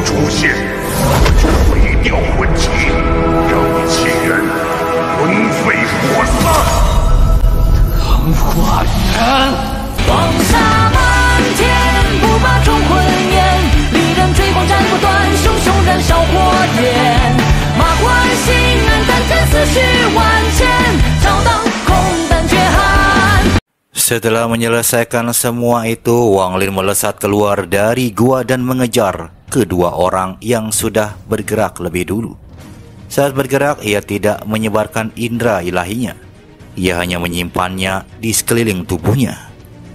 出现，我就毁掉魂旗，让你亲人魂飞魄散。 唐花人， 黄沙漫天，不把忠魂焰，利刃追光斩不断，熊熊燃烧火焰。马关心安，但见思绪万千，照当空胆绝寒。 Setelah menyelesaikan semua itu, Wang Lin melesat keluar dari gua dan mengejar kedua orang yang sudah bergerak lebih dulu. Saat bergerak, ia tidak menyebarkan indera ilahinya. Ia hanya menyimpannya di sekeliling tubuhnya.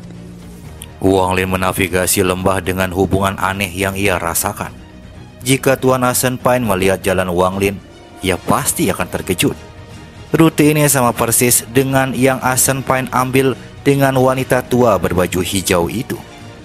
Wang Lin menavigasi lembah dengan hubungan aneh yang ia rasakan. Jika Tuan Asen Pine melihat jalan Wang Lin, ia pasti akan terkejut. Rute ini sama persis dengan yang Asen Pine ambil dengan wanita tua berbaju hijau itu.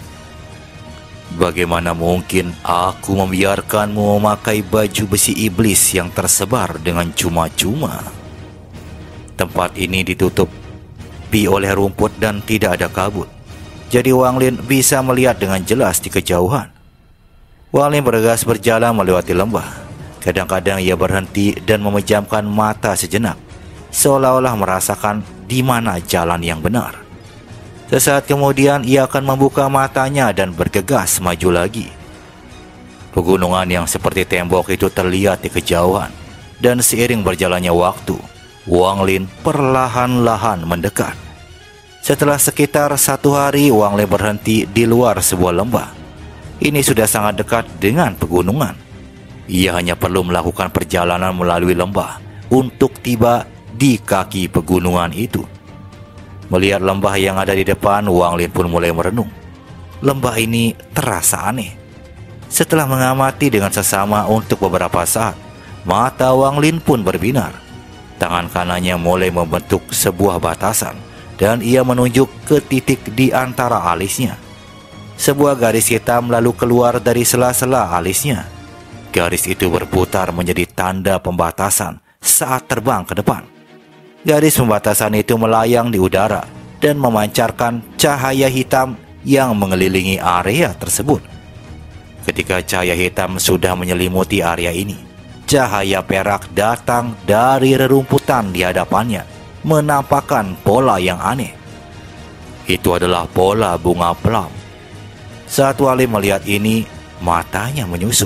Bagaimana mungkin aku membiarkanmu memakai baju besi iblis yang tersebar dengan cuma-cuma? Tempat ini ditutupi oleh rumput dan tidak ada kabut. Jadi Wang Lin bisa melihat dengan jelas di kejauhan. Wang Lin bergegas berjalan melewati lembah. Kadang-kadang ia berhenti dan memejamkan mata sejenak, seolah-olah merasakan di mana jalan yang benar. Sesaat kemudian ia akan membuka matanya dan bergegas maju lagi. Pegunungan yang seperti tembok itu terlihat di kejauhan, dan seiring berjalannya waktu, Wang Lin perlahan-lahan mendekat. Setelah sekitar 1 hari, Wang Lin berhenti di luar sebuah lembah. Ini sudah sangat dekat dengan pegunungan. Ia hanya perlu melakukan perjalanan melalui lembah untuk tiba di kaki pegunungan itu. Melihat lembah yang ada di depan, Wang Lin pun mulai merenung. Lembah ini terasa aneh. Setelah mengamati dengan sesama untuk beberapa saat, mata Wang Lin pun berbinar. Tangan kanannya mulai membentuk sebuah batasan, dan ia menunjuk ke titik di antara alisnya. Sebuah garis hitam lalu keluar dari sela-sela alisnya. Garis itu berputar menjadi tanda pembatasan saat terbang ke depan. Garis pembatasan itu melayang di udara dan memancarkan cahaya hitam yang mengelilingi area tersebut. Ketika cahaya hitam sudah menyelimuti area ini, cahaya perak datang dari rerumputan di hadapannya, menampakkan pola yang aneh. Itu adalah pola bunga plum. Saat Wang Lin melihat ini, matanya menyusut.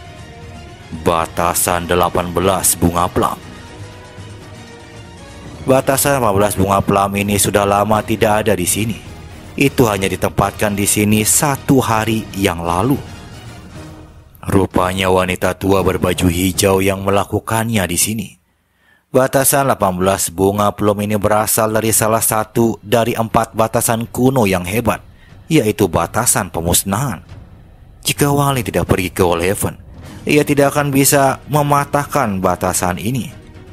Batasan 18 bunga plum. Batasan 18 bunga plum ini sudah lama tidak ada di sini. Itu hanya ditempatkan di sini 1 hari yang lalu. Rupanya wanita tua berbaju hijau yang melakukannya di sini. Batasan 18 bunga plum ini berasal dari salah satu dari 4 batasan kuno yang hebat, yaitu batasan pemusnahan. Jika Wang Lin tidak pergi ke Old-Haven, ia tidak akan bisa mematahkan batasan ini.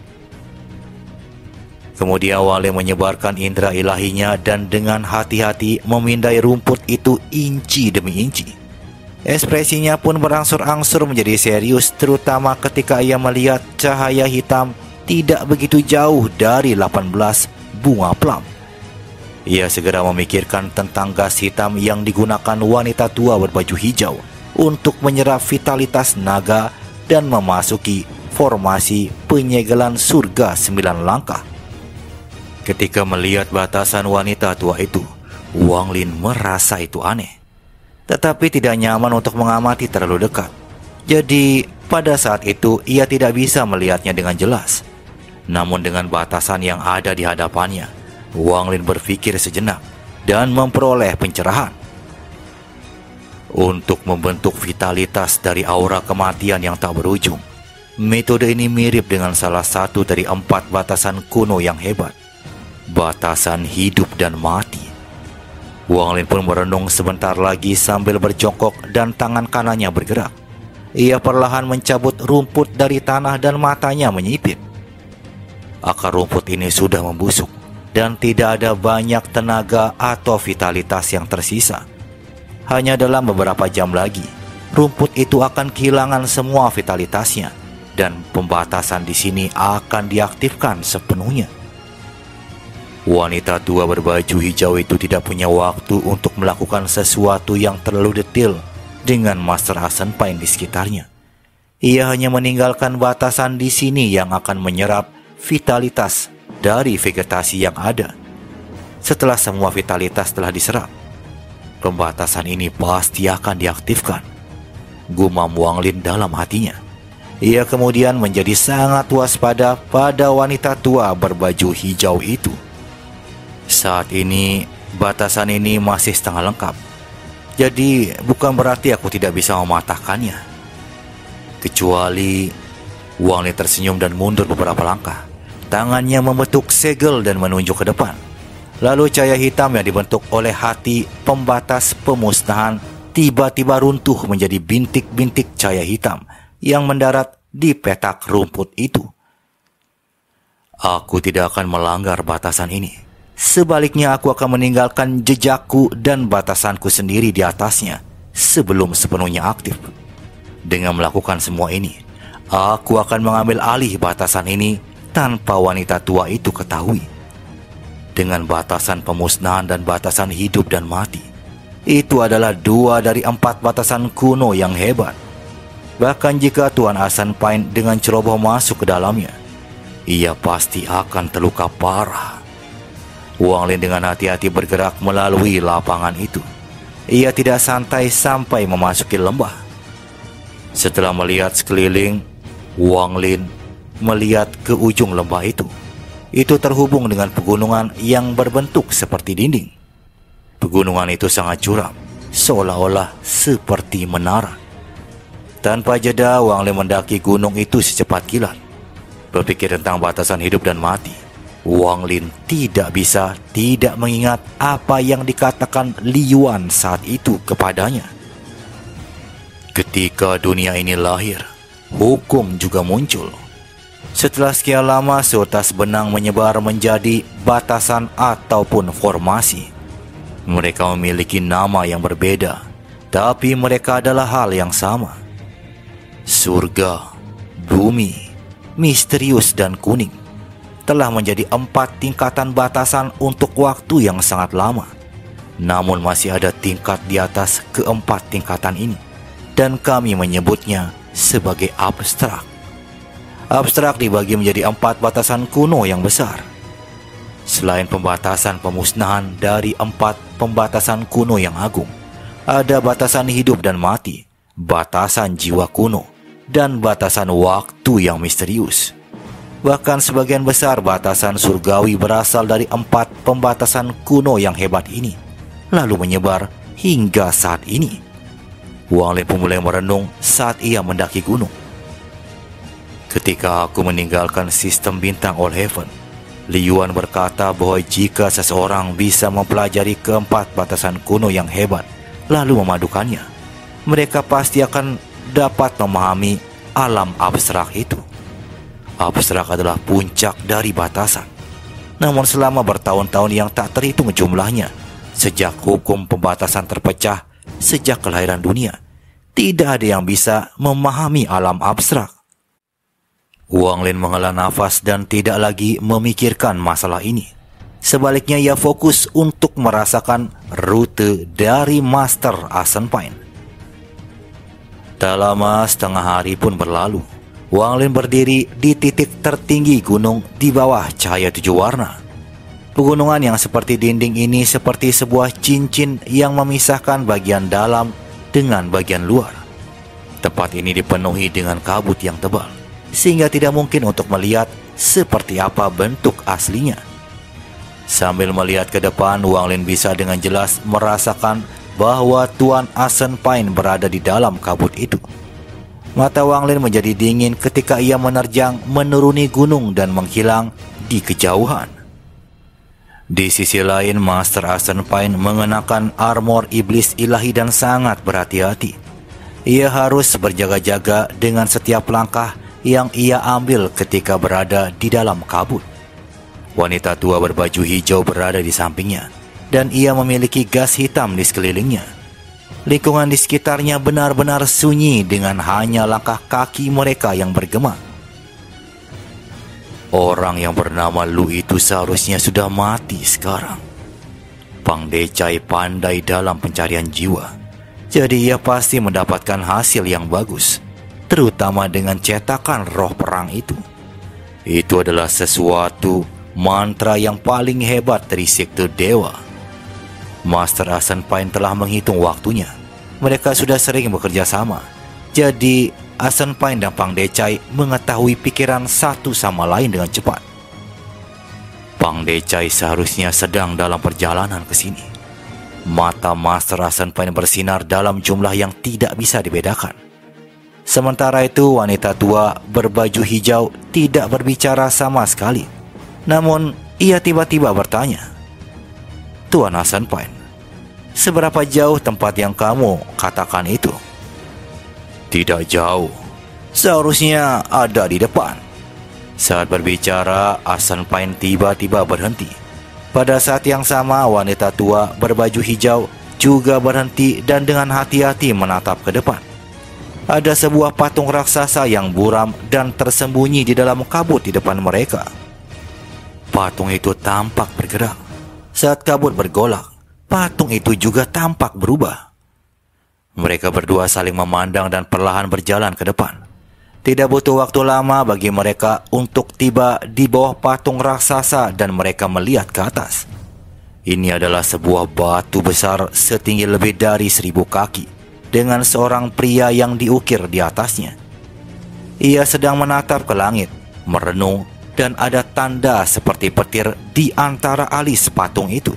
Kemudian Wang Lin menyebarkan indera ilahinya dan dengan hati-hati memindai rumput itu inci demi inci. Ekspresinya pun berangsur-angsur menjadi serius, terutama ketika ia melihat cahaya hitam tidak begitu jauh dari 18 bunga plum. Ia segera memikirkan tentang gas hitam yang digunakan wanita tua berbaju hijau untuk menyerap vitalitas naga dan memasuki formasi penyegelan surga 9 langkah. Ketika melihat batasan wanita tua itu, Wang Lin merasa itu aneh, tetapi tidak nyaman untuk mengamati terlalu dekat. Jadi pada saat itu ia tidak bisa melihatnya dengan jelas. Namun dengan batasan yang ada di hadapannya, Wang Lin berpikir sejenak dan memperoleh pencerahan. Untuk membentuk vitalitas dari aura kematian yang tak berujung, metode ini mirip dengan salah satu dari 4 batasan kuno yang hebat, batasan hidup dan mati. Wang Lin pun merenung sebentar lagi sambil berjongkok dan tangan kanannya bergerak. Ia perlahan mencabut rumput dari tanah dan matanya menyipit. Akar rumput ini sudah membusuk dan tidak ada banyak tenaga atau vitalitas yang tersisa. Hanya dalam beberapa jam lagi, rumput itu akan kehilangan semua vitalitasnya dan pembatasan di sini akan diaktifkan sepenuhnya. Wanita tua berbaju hijau itu tidak punya waktu untuk melakukan sesuatu yang terlalu detail dengan Master Asenpain di sekitarnya. Ia hanya meninggalkan batasan di sini yang akan menyerap vitalitas dari vegetasi yang ada. Setelah semua vitalitas telah diserap, pembatasan ini pasti akan diaktifkan, gumam Wang Lin dalam hatinya. Ia kemudian menjadi sangat waspada pada wanita tua berbaju hijau itu. Saat ini, batasan ini masih setengah lengkap. Jadi, bukan berarti aku tidak bisa mematahkannya. Kecuali, Wang Lin tersenyum dan mundur beberapa langkah. Tangannya membentuk segel dan menunjuk ke depan. Lalu cahaya hitam yang dibentuk oleh hati pembatas pemusnahan tiba-tiba runtuh menjadi bintik-bintik cahaya hitam yang mendarat di petak rumput itu. Aku tidak akan melanggar batasan ini. Sebaliknya aku akan meninggalkan jejakku dan batasanku sendiri di atasnya sebelum sepenuhnya aktif. Dengan melakukan semua ini, aku akan mengambil alih batasan ini tanpa wanita tua itu ketahui. Dengan batasan pemusnahan dan batasan hidup dan mati, itu adalah 2 dari 4 batasan kuno yang hebat. Bahkan jika Tuan Asenpain dengan ceroboh masuk ke dalamnya, ia pasti akan terluka parah. Wang Lin dengan hati-hati bergerak melalui lapangan itu. Ia tidak santai sampai memasuki lembah. Setelah melihat sekeliling, Wang Lin melihat ke ujung lembah itu. Itu terhubung dengan pegunungan yang berbentuk seperti dinding. Pegunungan itu sangat curam, seolah-olah seperti menara. Tanpa jeda, Wang Lin mendaki gunung itu secepat kilat. Berpikir tentang batasan hidup dan mati, Wang Lin tidak bisa tidak mengingat apa yang dikatakan Li Yuan saat itu kepadanya. Ketika dunia ini lahir, hukum juga muncul. Setelah sekian lama, seutas benang menyebar menjadi batasan ataupun formasi. Mereka memiliki nama yang berbeda, tapi mereka adalah hal yang sama. Surga, bumi, misterius dan kuning telah menjadi 4 tingkatan batasan untuk waktu yang sangat lama. Namun masih ada tingkat di atas keempat tingkatan ini, dan kami menyebutnya sebagai abstrak. Abstrak dibagi menjadi 4 batasan kuno yang besar. Selain pembatasan pemusnahan dari 4 pembatasan kuno yang agung, ada batasan hidup dan mati, batasan jiwa kuno, dan batasan waktu yang misterius. Bahkan sebagian besar batasan surgawi berasal dari 4 pembatasan kuno yang hebat ini, lalu menyebar hingga saat ini. Wang Lin mulai merenung saat ia mendaki gunung. Ketika aku meninggalkan sistem bintang All Heaven, Li Yuan berkata bahwa jika seseorang bisa mempelajari keempat batasan kuno yang hebat, lalu memadukannya, mereka pasti akan dapat memahami alam abstrak itu. Abstrak adalah puncak dari batasan. Namun selama bertahun-tahun yang tak terhitung jumlahnya, sejak hukum pembatasan terpecah, sejak kelahiran dunia, tidak ada yang bisa memahami alam abstrak. Wang Lin menghela nafas dan tidak lagi memikirkan masalah ini. Sebaliknya ia fokus untuk merasakan rute dari Master Asenpain. Tak lama setengah hari pun berlalu. Wang Lin berdiri di titik tertinggi gunung di bawah cahaya 7 warna. Pegunungan yang seperti dinding ini seperti sebuah cincin yang memisahkan bagian dalam dengan bagian luar. Tempat ini dipenuhi dengan kabut yang tebal, sehingga tidak mungkin untuk melihat seperti apa bentuk aslinya. Sambil melihat ke depan, Wang Lin bisa dengan jelas merasakan bahwa Tuan Asenpain berada di dalam kabut itu. Mata Wang Lin menjadi dingin ketika ia menerjang menuruni gunung dan menghilang di kejauhan. Di sisi lain, Master Asenpain mengenakan armor iblis ilahi dan sangat berhati-hati. Ia harus berjaga-jaga dengan setiap langkah yang ia ambil ketika berada di dalam kabut. Wanita tua berbaju hijau berada di sampingnya, dan ia memiliki gas hitam di sekelilingnya. Lingkungan di sekitarnya benar-benar sunyi dengan hanya langkah kaki mereka yang bergema. Orang yang bernama Lu itu seharusnya sudah mati sekarang. Pang Decai pandai dalam pencarian jiwa. Jadi ia pasti mendapatkan hasil yang bagus, terutama dengan cetakan roh perang itu. Itu adalah sesuatu mantra yang paling hebat dari sekte dewa. Master Asan Pine telah menghitung waktunya. Mereka sudah sering bekerja sama. Jadi Asan Pine dan Pang Decai mengetahui pikiran satu sama lain dengan cepat. Pang Decai seharusnya sedang dalam perjalanan ke sini. Mata Master Asan Pine bersinar dalam jumlah yang tidak bisa dibedakan. Sementara itu wanita tua berbaju hijau tidak berbicara sama sekali. Namun ia tiba-tiba bertanya, "Tuan Asan Pine, seberapa jauh tempat yang kamu katakan itu?" "Tidak jauh, seharusnya ada di depan." Saat berbicara, Asan Pine tiba-tiba berhenti. Pada saat yang sama, wanita tua berbaju hijau juga berhenti dan dengan hati-hati menatap ke depan. Ada sebuah patung raksasa yang buram dan tersembunyi di dalam kabut di depan mereka. Patung itu tampak bergerak. Saat kabut bergolak, patung itu juga tampak berubah. Mereka berdua saling memandang dan perlahan berjalan ke depan. Tidak butuh waktu lama bagi mereka untuk tiba di bawah patung raksasa dan mereka melihat ke atas. Ini adalah sebuah batu besar setinggi lebih dari 1000 kaki dengan seorang pria yang diukir di atasnya. Ia sedang menatap ke langit, merenung, dan ada tanda seperti petir di antara alis patung itu.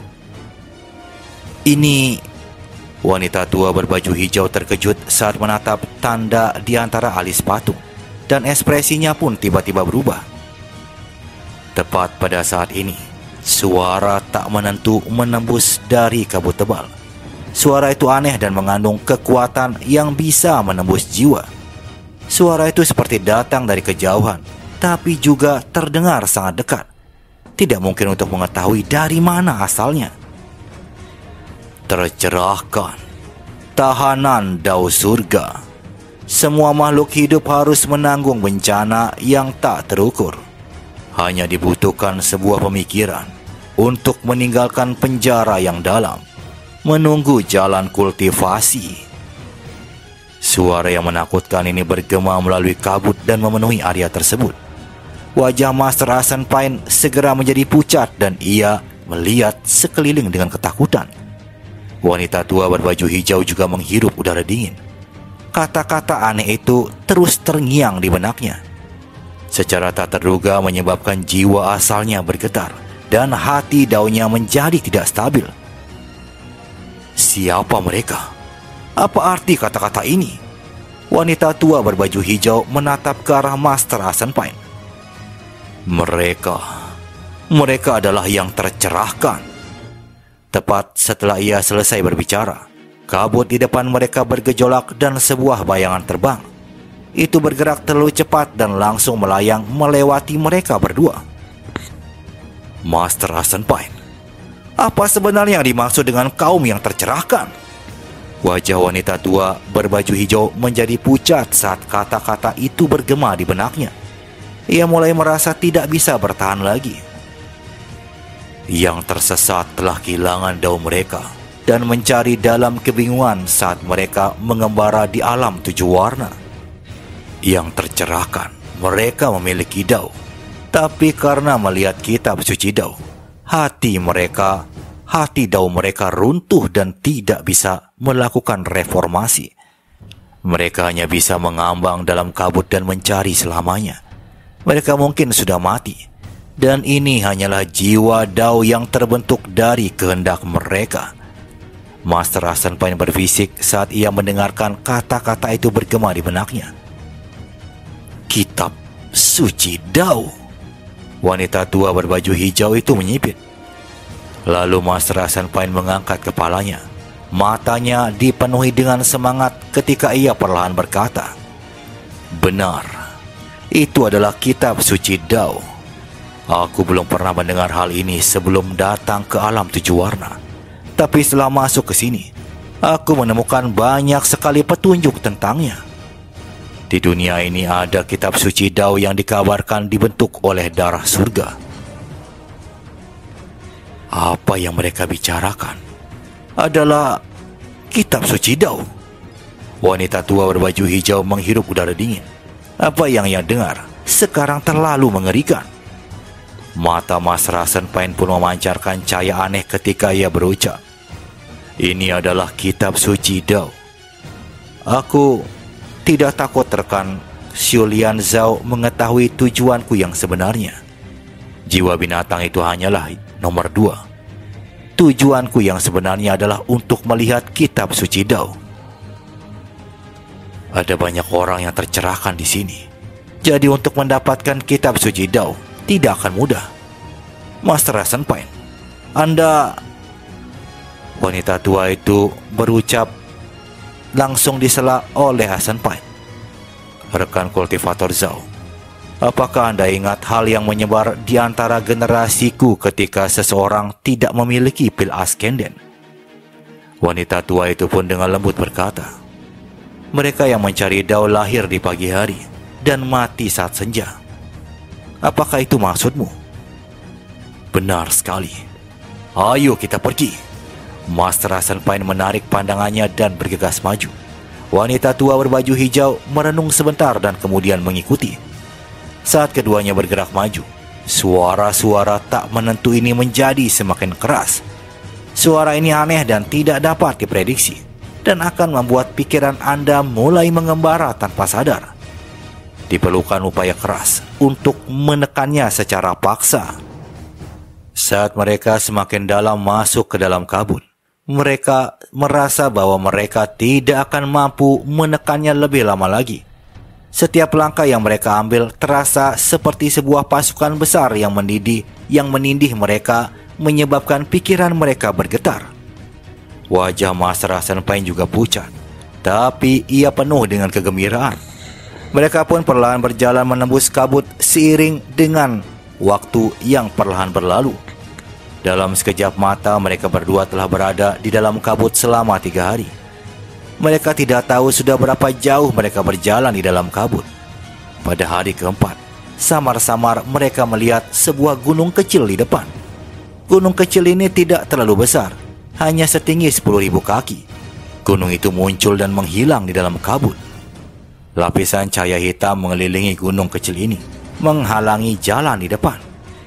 Ini... Wanita tua berbaju hijau terkejut saat menatap tanda di antara alis patung. Dan ekspresinya pun tiba-tiba berubah. Tepat pada saat ini, suara tak menentu menembus dari kabut tebal. Suara itu aneh dan mengandung kekuatan yang bisa menembus jiwa. Suara itu seperti datang dari kejauhan, tapi juga terdengar sangat dekat. Tidak mungkin untuk mengetahui dari mana asalnya. Tercerahkan, tahanan dao surga. Semua makhluk hidup harus menanggung bencana yang tak terukur. Hanya dibutuhkan sebuah pemikiran untuk meninggalkan penjara yang dalam, menunggu jalan kultivasi. Suara yang menakutkan ini bergema melalui kabut dan memenuhi area tersebut. Wajah Master Asan Pine segera menjadi pucat dan ia melihat sekeliling dengan ketakutan. Wanita tua berbaju hijau juga menghirup udara dingin. Kata-kata aneh itu terus terngiang di benaknya. Secara tak terduga menyebabkan jiwa asalnya bergetar dan hati daunnya menjadi tidak stabil. Siapa mereka? Apa arti kata-kata ini? Wanita tua berbaju hijau menatap ke arah Master Asan Pine. Mereka adalah yang tercerahkan. Tepat setelah ia selesai berbicara, kabut di depan mereka bergejolak dan sebuah bayangan terbang. Itu bergerak terlalu cepat dan langsung melayang melewati mereka berdua. Master Asan Pine, apa sebenarnya yang dimaksud dengan kaum yang tercerahkan? Wajah wanita tua berbaju hijau menjadi pucat saat kata-kata itu bergema di benaknya. Ia mulai merasa tidak bisa bertahan lagi. Yang tersesat telah kehilangan dao mereka dan mencari dalam kebingungan saat mereka mengembara di alam 7 warna. Yang tercerahkan, mereka memiliki dao, tapi karena melihat kitab suci dao, hati dao mereka runtuh dan tidak bisa melakukan reformasi. Mereka hanya bisa mengambang dalam kabut dan mencari selamanya. Mereka mungkin sudah mati, dan ini hanyalah jiwa dao yang terbentuk dari kehendak mereka. Master Asan Pine berbisik saat ia mendengarkan kata-kata itu bergema di benaknya. Kitab suci dao. Wanita tua berbaju hijau itu menyipit. Lalu Master Asan Pine mengangkat kepalanya. Matanya dipenuhi dengan semangat ketika ia perlahan berkata, "Benar, itu adalah kitab suci dao. Aku belum pernah mendengar hal ini sebelum datang ke alam 7 warna. Tapi setelah masuk ke sini, aku menemukan banyak sekali petunjuk tentangnya. Di dunia ini ada kitab suci dao yang dikabarkan dibentuk oleh darah surga." Apa yang mereka bicarakan adalah kitab suci dao. Wanita tua berbaju hijau menghirup udara dingin. Apa yang ia dengar sekarang terlalu mengerikan. Mata Mas Rasenpain pun memancarkan cahaya aneh ketika ia berucap, "Ini adalah kitab suci Dao." Aku tidak takut rekan Xuelian Zhao mengetahui tujuanku yang sebenarnya. Jiwa binatang itu hanyalah nomor 2. Tujuanku yang sebenarnya adalah untuk melihat kitab suci Dao. Ada banyak orang yang tercerahkan di sini. Jadi untuk mendapatkan kitab suci Dao tidak akan mudah. Master Rasenpain, Anda... Wanita tua itu berucap langsung disela oleh Rasenpain. Rekan kultivator Zhao, apakah Anda ingat hal yang menyebar di antara generasiku ketika seseorang tidak memiliki pil Askenden? Wanita tua itu pun dengan lembut berkata, mereka yang mencari Dao lahir di pagi hari dan mati saat senja. Apakah itu maksudmu? Benar sekali. Ayo kita pergi. Master Rasenpain menarik pandangannya dan bergegas maju. Wanita tua berbaju hijau merenung sebentar dan kemudian mengikuti. Saat keduanya bergerak maju, suara-suara tak menentu ini menjadi semakin keras. Suara ini aneh dan tidak dapat diprediksi, dan akan membuat pikiran Anda mulai mengembara tanpa sadar. Diperlukan upaya keras untuk menekannya secara paksa. Saat mereka semakin dalam masuk ke dalam kabut, mereka merasa bahwa mereka tidak akan mampu menekannya lebih lama lagi. Setiap langkah yang mereka ambil terasa seperti sebuah pasukan besar yang menindih mereka, menyebabkan pikiran mereka bergetar. Wajah Master Rasenpain juga pucat, tapi ia penuh dengan kegembiraan. Mereka pun perlahan berjalan menembus kabut seiring dengan waktu yang perlahan berlalu. Dalam sekejap mata mereka berdua telah berada di dalam kabut selama 3 hari. Mereka tidak tahu sudah berapa jauh mereka berjalan di dalam kabut. Pada hari keempat, samar-samar mereka melihat sebuah gunung kecil di depan. Gunung kecil ini tidak terlalu besar, hanya setinggi 10.000 kaki. Gunung itu muncul dan menghilang di dalam kabut. Lapisan cahaya hitam mengelilingi gunung kecil ini, menghalangi jalan di depan.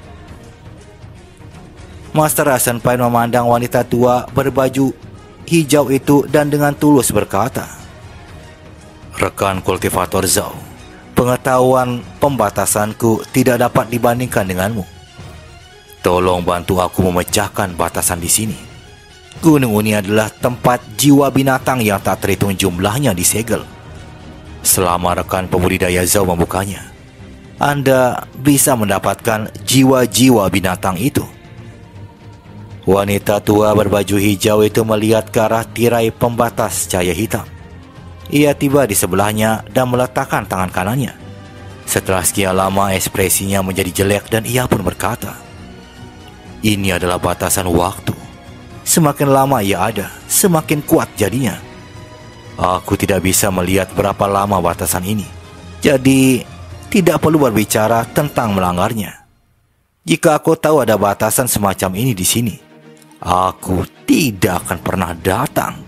Master Rasenpain memandang wanita tua berbaju hijau itu dan dengan tulus berkata, rekan kultivator Zhao, pengetahuan pembatasanku tidak dapat dibandingkan denganmu. Tolong bantu aku memecahkan batasan di sini. Gunung ini adalah tempat jiwa binatang yang tak terhitung jumlahnya disegel. Selama rekan pembudidaya Zhao membukanya, Anda bisa mendapatkan jiwa-jiwa binatang itu. Wanita tua berbaju hijau itu melihat ke arah tirai pembatas cahaya hitam. Ia tiba di sebelahnya dan meletakkan tangan kanannya. Setelah sekian lama ekspresinya menjadi jelek dan ia pun berkata, ini adalah batasan waktu. Semakin lama ia ada, semakin kuat jadinya. Aku tidak bisa melihat berapa lama batasan ini, jadi tidak perlu berbicara tentang melanggarnya. Jika aku tahu ada batasan semacam ini di sini, aku tidak akan pernah datang.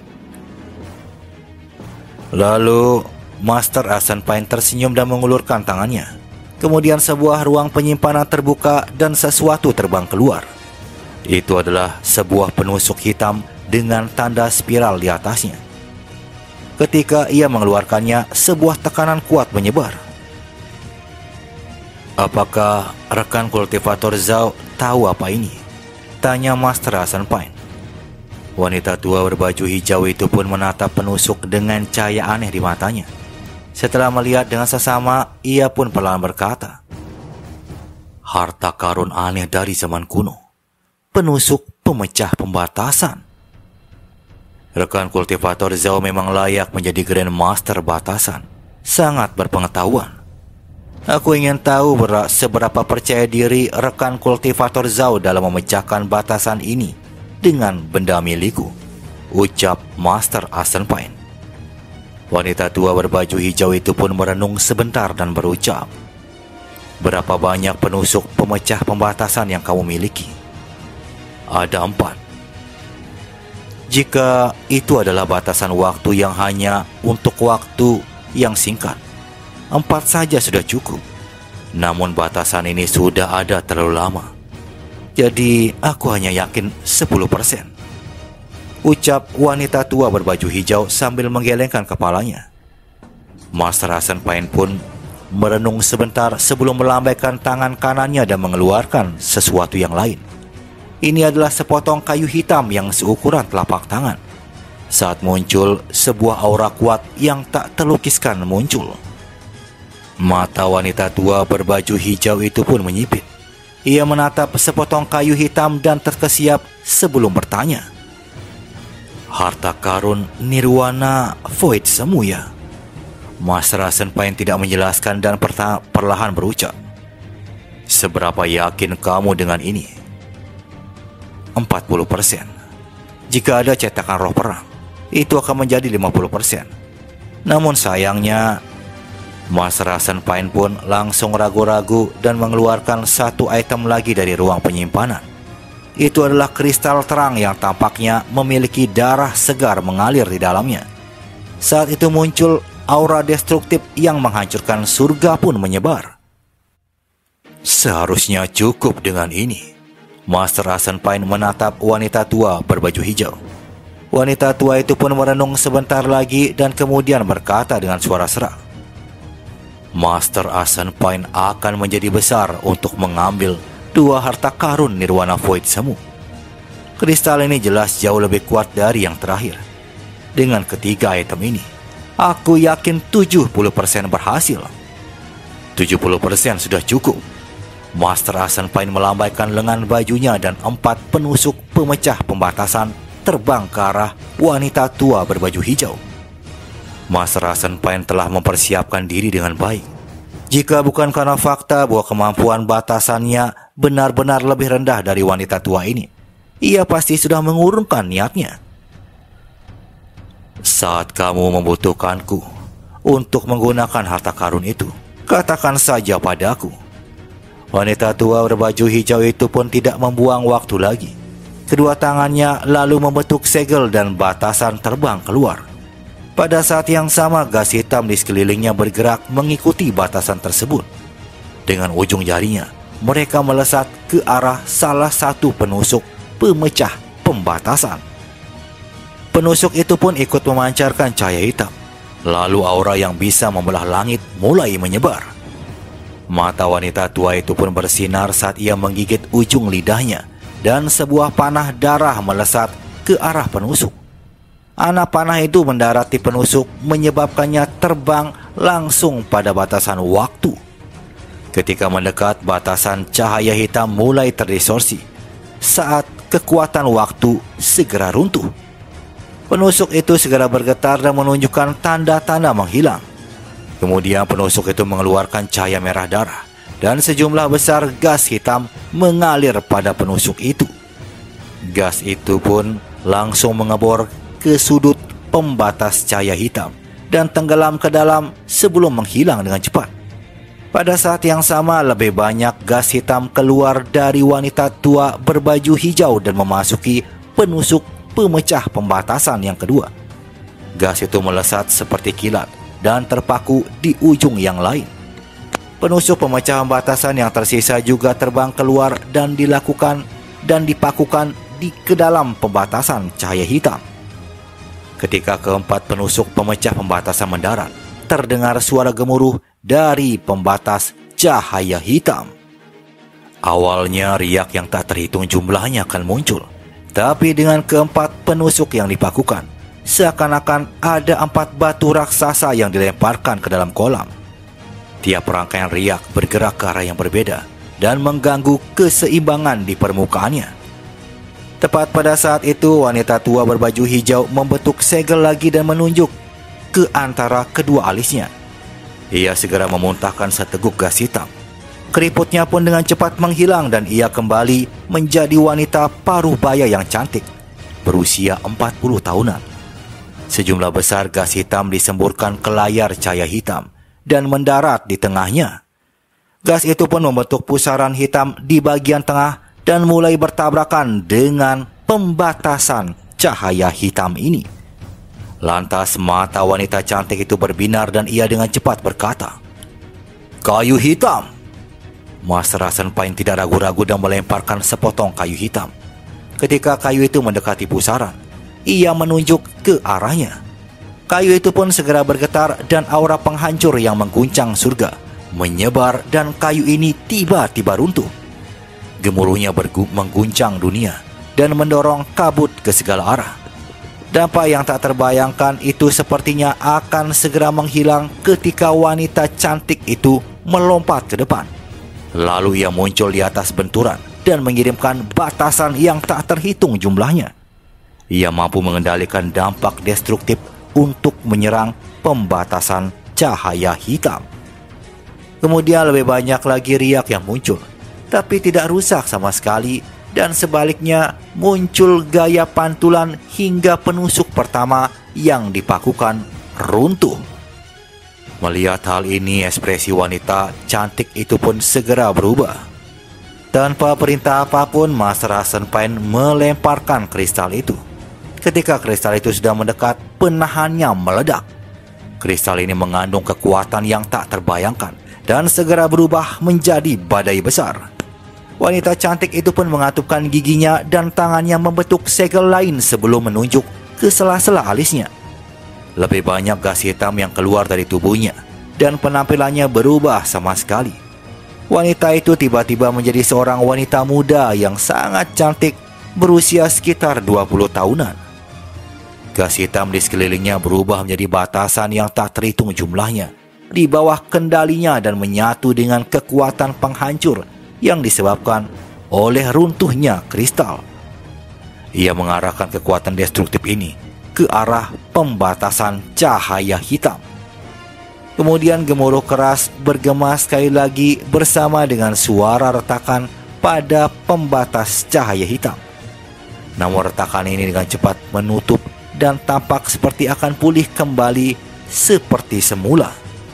Lalu Master Rasenpain tersenyum dan mengulurkan tangannya. Kemudian sebuah ruang penyimpanan terbuka dan sesuatu terbang keluar. Itu adalah sebuah penusuk hitam dengan tanda spiral di atasnya. Ketika ia mengeluarkannya, sebuah tekanan kuat menyebar. Apakah rekan kultivator Zhao tahu apa ini? Tanya Master Rasenpain. Wanita tua berbaju hijau itu pun menatap penusuk dengan cahaya aneh di matanya. Setelah melihat dengan sesama, ia pun perlahan berkata, harta karun aneh dari zaman kuno. Penusuk pemecah pembatasan. Rekan kultivator Zhao memang layak menjadi Grand Master batasan. Sangat berpengetahuan. Aku ingin tahu seberapa percaya diri rekan kultivator Zhao dalam memecahkan batasan ini dengan benda milikku, ucap Master Rasenpain. Wanita tua berbaju hijau itu pun merenung sebentar dan berucap, berapa banyak penusuk pemecah pembatasan yang kamu miliki? Ada 4. Jika itu adalah batasan waktu yang hanya untuk waktu yang singkat, 4 saja sudah cukup. Namun batasan ini sudah ada terlalu lama. Jadi aku hanya yakin 10%. Ucap wanita tua berbaju hijau sambil menggelengkan kepalanya. Master Hasan Pine pun merenung sebentar sebelum melambaikan tangan kanannya dan mengeluarkan sesuatu yang lain. Ini adalah sepotong kayu hitam yang seukuran telapak tangan. Saat muncul, sebuah aura kuat yang tak terlukiskan muncul. Mata wanita tua berbaju hijau itu pun menyipit. Ia menatap sepotong kayu hitam dan terkesiap sebelum bertanya. Harta karun nirwana void semu ya? Master Hasan Pine tidak menjelaskan dan perlahan berucap. Seberapa yakin kamu dengan ini? 40%. Jika ada cetakan roh perang, itu akan menjadi 50%. Namun sayangnya, Master Hasan Pine pun langsung ragu-ragu dan mengeluarkan satu item lagi dari ruang penyimpanan. Itu adalah kristal terang yang tampaknya memiliki darah segar mengalir di dalamnya. Saat itu muncul aura destruktif yang menghancurkan surga pun menyebar. Seharusnya cukup dengan ini. Master Hasan Pine menatap wanita tua berbaju hijau. Wanita tua itu pun merenung sebentar lagi dan kemudian berkata dengan suara serak. Master Hasan Pine akan menjadi besar untuk mengambil 2 harta karun nirwana void semu. Kristal ini jelas jauh lebih kuat dari yang terakhir. Dengan ketiga item ini, aku yakin 70% berhasil. 70% sudah cukup. Master Hasan Pine melambaikan lengan bajunya dan 4 penusuk pemecah pembatasan terbang ke arah wanita tua berbaju hijau. Master Hasan Pine telah mempersiapkan diri dengan baik. Jika bukan karena fakta bahwa kemampuan batasannya benar-benar lebih rendah dari wanita tua ini, ia pasti sudah mengurungkan niatnya. Saat kamu membutuhkanku untuk menggunakan harta karun itu, katakan saja padaku. Wanita tua berbaju hijau itu pun tidak membuang waktu lagi. Kedua tangannya lalu membentuk segel dan batasan terbang keluar. Pada saat yang sama, gas hitam di sekelilingnya bergerak mengikuti batasan tersebut. Dengan ujung jarinya, mereka melesat ke arah salah satu penusuk pemecah pembatasan. Penusuk itu pun ikut memancarkan cahaya hitam. Lalu aura yang bisa membelah langit mulai menyebar. Mata wanita tua itu pun bersinar saat ia menggigit ujung lidahnya dan sebuah panah darah melesat ke arah penusuk. Anak panah itu mendarati penusuk menyebabkannya terbang langsung pada batasan waktu. Ketika mendekat, batasan cahaya hitam mulai terdistorsi saat kekuatan waktu segera runtuh. Penusuk itu segera bergetar dan menunjukkan tanda-tanda menghilang. Kemudian penusuk itu mengeluarkan cahaya merah darah dan sejumlah besar gas hitam mengalir pada penusuk itu. Gas itu pun langsung mengebor ke sudut pembatas cahaya hitam dan tenggelam ke dalam sebelum menghilang dengan cepat. Pada saat yang sama, lebih banyak gas hitam keluar dari wanita tua berbaju hijau dan memasuki penusuk pemecah pembatasan yang kedua. Gas itu melesat seperti kilat dan terpaku di ujung yang lain. Penusuk pemecah pembatasan yang tersisa juga terbang keluar dan dipakukan ke dalam pembatasan cahaya hitam. Ketika keempat penusuk pemecah pembatasan mendarat, terdengar suara gemuruh dari pembatas cahaya hitam. Awalnya riak yang tak terhitung jumlahnya akan muncul, tapi dengan keempat penusuk yang dipakukan, seakan-akan ada 4 batu raksasa yang dilemparkan ke dalam kolam. Tiap rangkaian riak bergerak ke arah yang berbeda dan mengganggu keseimbangan di permukaannya. Tepat pada saat itu, wanita tua berbaju hijau membentuk segel lagi dan menunjuk ke antara kedua alisnya. Ia segera memuntahkan seteguk gas hitam. Keriputnya pun dengan cepat menghilang dan ia kembali menjadi wanita paruh baya yang cantik, berusia 40 tahunan. Sejumlah besar gas hitam disemburkan ke layar cahaya hitam dan mendarat di tengahnya. Gas itu pun membentuk pusaran hitam di bagian tengah dan mulai bertabrakan dengan pembatasan cahaya hitam ini. Lantas mata wanita cantik itu berbinar dan ia dengan cepat berkata, "Kayu hitam!" Master Sunpine tidak ragu-ragu dan melemparkan sepotong kayu hitam. Ketika kayu itu mendekati pusaran, ia menunjuk ke arahnya. Kayu itu pun segera bergetar dan aura penghancur yang mengguncang surga menyebar dan kayu ini tiba-tiba runtuh. Gemuruhnya mengguncang dunia dan mendorong kabut ke segala arah. Dampak yang tak terbayangkan itu sepertinya akan segera menghilang ketika wanita cantik itu melompat ke depan. Lalu ia muncul di atas benturan dan mengirimkan batasan yang tak terhitung jumlahnya. Ia mampu mengendalikan dampak destruktif untuk menyerang pembatasan cahaya hitam. Kemudian lebih banyak lagi riak yang muncul, tapi tidak rusak sama sekali, dan sebaliknya muncul gaya pantulan hingga penusuk pertama yang dipakukan runtuh. Melihat hal ini, ekspresi wanita cantik itu pun segera berubah. Tanpa perintah apapun, Master Sunpine melemparkan kristal itu. Ketika kristal itu sudah mendekat, penahannya meledak. Kristal ini mengandung kekuatan yang tak terbayangkan dan segera berubah menjadi badai besar. Wanita cantik itu pun mengatupkan giginya dan tangannya membentuk segel lain sebelum menunjuk ke sela-sela alisnya. Lebih banyak gas hitam yang keluar dari tubuhnya dan penampilannya berubah sama sekali. Wanita itu tiba-tiba menjadi seorang wanita muda yang sangat cantik berusia sekitar 20 tahunan. Gas hitam di sekelilingnya berubah menjadi batasan yang tak terhitung jumlahnya di bawah kendalinya dan menyatu dengan kekuatan penghancur yang disebabkan oleh runtuhnya kristal. Ia mengarahkan kekuatan destruktif ini ke arah pembatasan cahaya hitam. Kemudian gemuruh keras bergema sekali lagi bersama dengan suara retakan pada pembatas cahaya hitam. Namun retakan ini dengan cepat menutup dan tampak seperti akan pulih kembali seperti semula.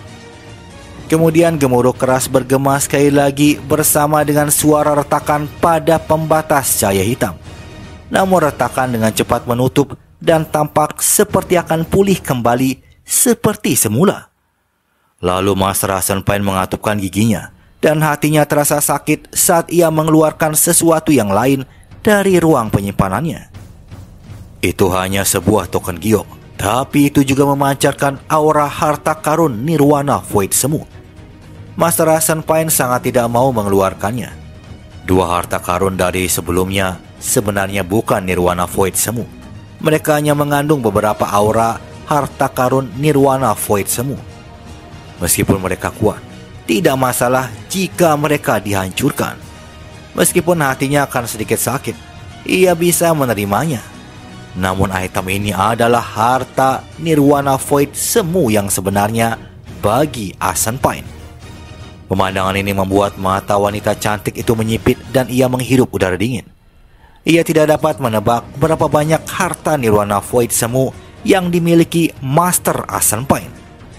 Kemudian gemuruh keras bergema sekali lagi bersama dengan suara retakan pada pembatas cahaya hitam. Namun retakan dengan cepat menutup dan tampak seperti akan pulih kembali seperti semula. Lalu Master Sunpine mengatupkan giginya dan hatinya terasa sakit saat ia mengeluarkan sesuatu yang lain dari ruang penyimpanannya. Itu hanya sebuah token giok, tapi itu juga memancarkan aura harta karun Nirwana Void Semu. Master Sunpine sangat tidak mau mengeluarkannya. Dua harta karun dari sebelumnya sebenarnya bukan Nirwana Void Semu. Mereka hanya mengandung beberapa aura harta karun Nirwana Void Semu. Meskipun mereka kuat, tidak masalah jika mereka dihancurkan. Meskipun hatinya akan sedikit sakit, ia bisa menerimanya. Namun item ini adalah harta Nirwana Void Semu yang sebenarnya bagi Sunpine. Pemandangan ini membuat mata wanita cantik itu menyipit dan ia menghirup udara dingin. Ia tidak dapat menebak berapa banyak harta Nirwana Void Semu yang dimiliki Master Sunpine.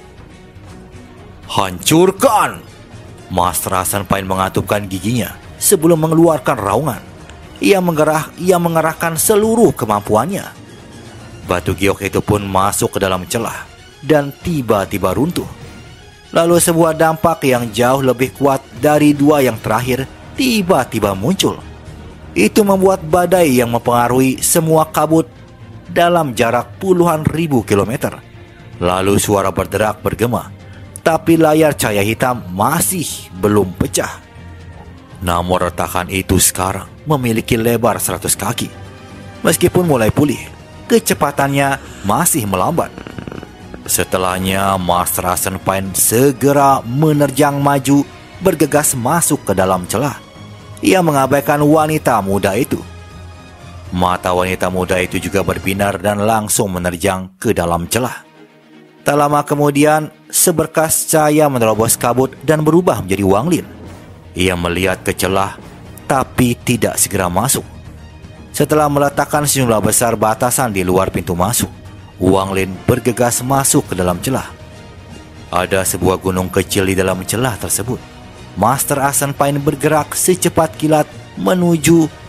Hancurkan! Master Sunpine mengatupkan giginya sebelum mengeluarkan raungan. Ia mengerahkan seluruh kemampuannya. Batu giok itu pun masuk ke dalam celah dan tiba-tiba runtuh. Lalu sebuah dampak yang jauh lebih kuat dari dua yang terakhir tiba-tiba muncul. Itu membuat badai yang mempengaruhi semua kabut dalam jarak puluhan ribu kilometer. Lalu suara berderak bergema, tapi layar cahaya hitam masih belum pecah. Namun retakan itu sekarang memiliki lebar 100 kaki. Meskipun mulai pulih, kecepatannya masih melambat. Setelahnya, Master Sunpine segera menerjang maju, bergegas masuk ke dalam celah. Ia mengabaikan wanita muda itu. Mata wanita muda itu juga berbinar dan langsung menerjang ke dalam celah. Tak lama kemudian, seberkas cahaya menerobos kabut dan berubah menjadi Wang Lin. Ia melihat ke celah, tapi tidak segera masuk. Setelah meletakkan sejumlah besar batasan di luar pintu masuk, Wang Lin bergegas masuk ke dalam celah. Ada sebuah gunung kecil di dalam celah tersebut. Master Sunpine bergerak secepat kilat menuju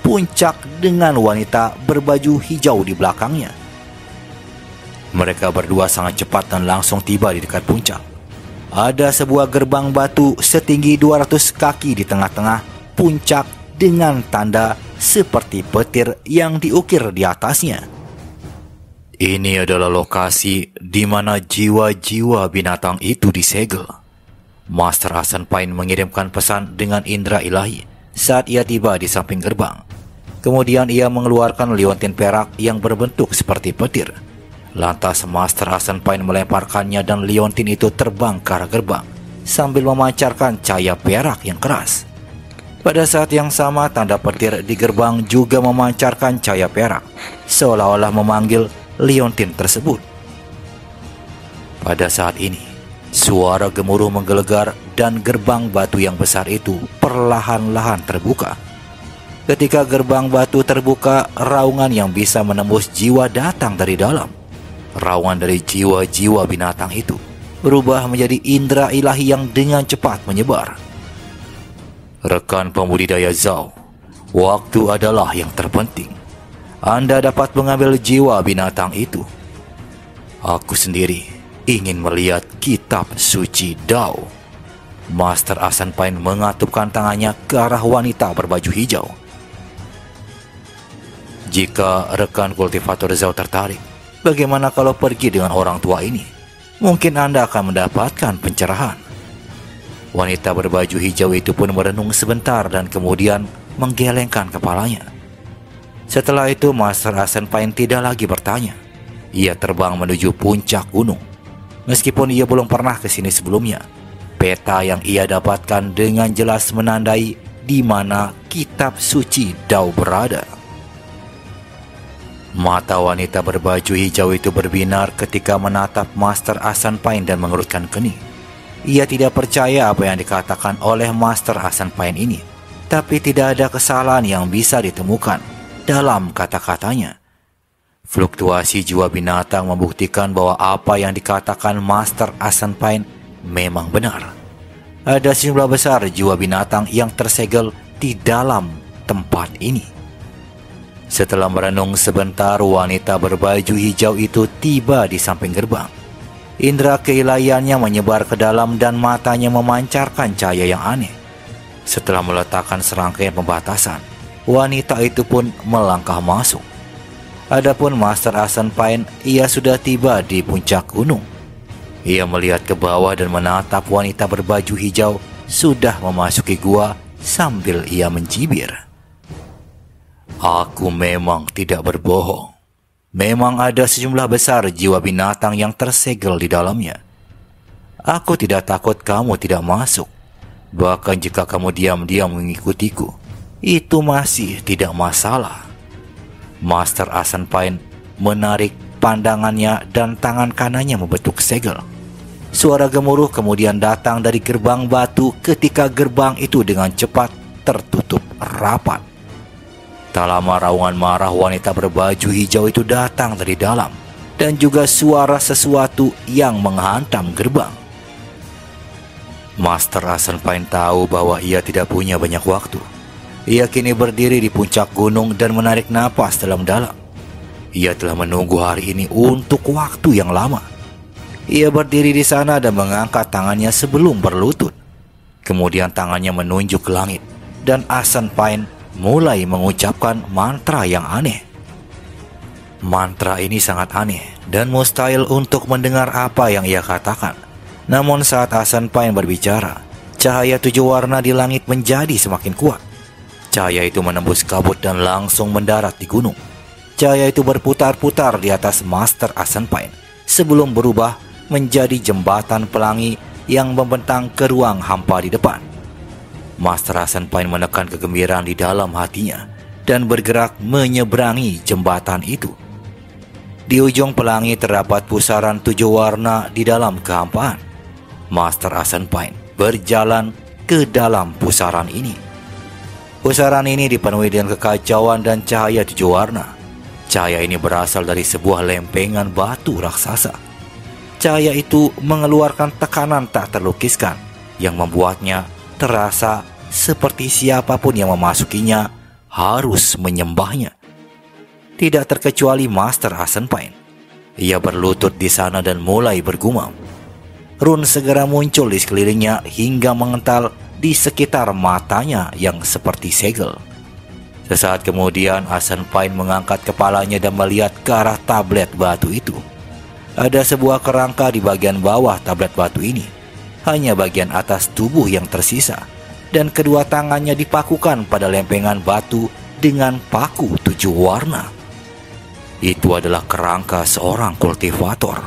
puncak dengan wanita berbaju hijau di belakangnya. Mereka berdua sangat cepat dan langsung tiba di dekat puncak. Ada sebuah gerbang batu setinggi 200 kaki di tengah-tengah puncak dengan tanda seperti petir yang diukir di atasnya. Ini adalah lokasi di mana jiwa-jiwa binatang itu disegel. Master Hasan Pain mengirimkan pesan dengan indera ilahi saat ia tiba di samping gerbang. Kemudian ia mengeluarkan liontin perak yang berbentuk seperti petir. Lantas Master Hasan Pain melemparkannya dan liontin itu terbang ke arah gerbang sambil memancarkan cahaya perak yang keras. Pada saat yang sama, tanda petir di gerbang juga memancarkan cahaya perak, seolah-olah memanggil liontin tersebut. Pada saat ini, suara gemuruh menggelegar dan gerbang batu yang besar itu perlahan-lahan terbuka. Ketika gerbang batu terbuka, raungan yang bisa menembus jiwa datang dari dalam. Raungan dari jiwa-jiwa binatang itu berubah menjadi indera ilahi yang dengan cepat menyebar. Rekan pembudidaya Zhao, waktu adalah yang terpenting. Anda dapat mengambil jiwa binatang itu. Aku sendiri ingin melihat kitab suci Dao. Master Hasan Pain mengatupkan tangannya ke arah wanita berbaju hijau. Jika rekan kultivator Zhao tertarik, bagaimana kalau pergi dengan orang tua ini? Mungkin Anda akan mendapatkan pencerahan. Wanita berbaju hijau itu pun merenung sebentar dan kemudian menggelengkan kepalanya. Setelah itu Master Hasan Pain tidak lagi bertanya. Ia terbang menuju puncak gunung. Meskipun ia belum pernah ke sini sebelumnya, peta yang ia dapatkan dengan jelas menandai di mana kitab suci Dao berada. Mata wanita berbaju hijau itu berbinar ketika menatap Master Hasan Pain dan mengerutkan kening. Ia tidak percaya apa yang dikatakan oleh Master Hasan Pain ini, tapi tidak ada kesalahan yang bisa ditemukan dalam kata-katanya. Fluktuasi jiwa binatang membuktikan bahwa apa yang dikatakan Master Hasan Pain memang benar. Ada sejumlah besar jiwa binatang yang tersegel di dalam tempat ini. Setelah merenung sebentar, wanita berbaju hijau itu tiba di samping gerbang. Indera keilahiannya menyebar ke dalam dan matanya memancarkan cahaya yang aneh. Setelah meletakkan serangkaian pembatasan, wanita itu pun melangkah masuk. Adapun Master Hasan Pain, ia sudah tiba di puncak gunung. Ia melihat ke bawah dan menatap wanita berbaju hijau sudah memasuki gua sambil ia mencibir. Aku memang tidak berbohong. Memang ada sejumlah besar jiwa binatang yang tersegel di dalamnya. Aku tidak takut kamu tidak masuk. Bahkan jika kamu diam-diam mengikutiku, itu masih tidak masalah. Master Hasan Pain menarik pandangannya dan tangan kanannya membentuk segel. Suara gemuruh kemudian datang dari gerbang batu ketika gerbang itu dengan cepat tertutup rapat. Tak lama raungan marah wanita berbaju hijau itu datang dari dalam dan juga suara sesuatu yang menghantam gerbang. Master Hasan Pain tahu bahwa ia tidak punya banyak waktu. Ia kini berdiri di puncak gunung dan menarik napas dalam-dalam. Ia telah menunggu hari ini untuk waktu yang lama. Ia berdiri di sana dan mengangkat tangannya sebelum berlutut. Kemudian tangannya menunjuk ke langit dan Hasan Pain mulai mengucapkan mantra yang aneh. Mantra ini sangat aneh dan mustahil untuk mendengar apa yang ia katakan. Namun saat Hasan Pain berbicara, cahaya 7 warna di langit menjadi semakin kuat. Cahaya itu menembus kabut dan langsung mendarat di gunung. Cahaya itu berputar-putar di atas Master Hasan Pain sebelum berubah menjadi jembatan pelangi yang membentang ke ruang hampa di depan. Master Hasan Pain menekan kegembiraan di dalam hatinya dan bergerak menyeberangi jembatan itu. Di ujung pelangi terdapat pusaran 7 warna di dalam kehampaan. Master Hasan Pain berjalan ke dalam pusaran ini. Pusaran ini dipenuhi dengan kekacauan dan cahaya 7 warna. Cahaya ini berasal dari sebuah lempengan batu raksasa. Cahaya itu mengeluarkan tekanan tak terlukiskan yang membuatnya terasa seperti siapapun yang memasukinya harus menyembahnya. Tidak terkecuali Master Asenpain. Ia berlutut di sana dan mulai bergumam. Rune segera muncul di sekelilingnya hingga mengental di sekitar matanya yang seperti segel. Sesaat kemudian Asenpain mengangkat kepalanya dan melihat ke arah tablet batu itu. Ada sebuah kerangka di bagian bawah tablet batu ini. Hanya bagian atas tubuh yang tersisa, dan kedua tangannya dipakukan pada lempengan batu dengan paku 7 warna. Itu adalah kerangka seorang kultivator.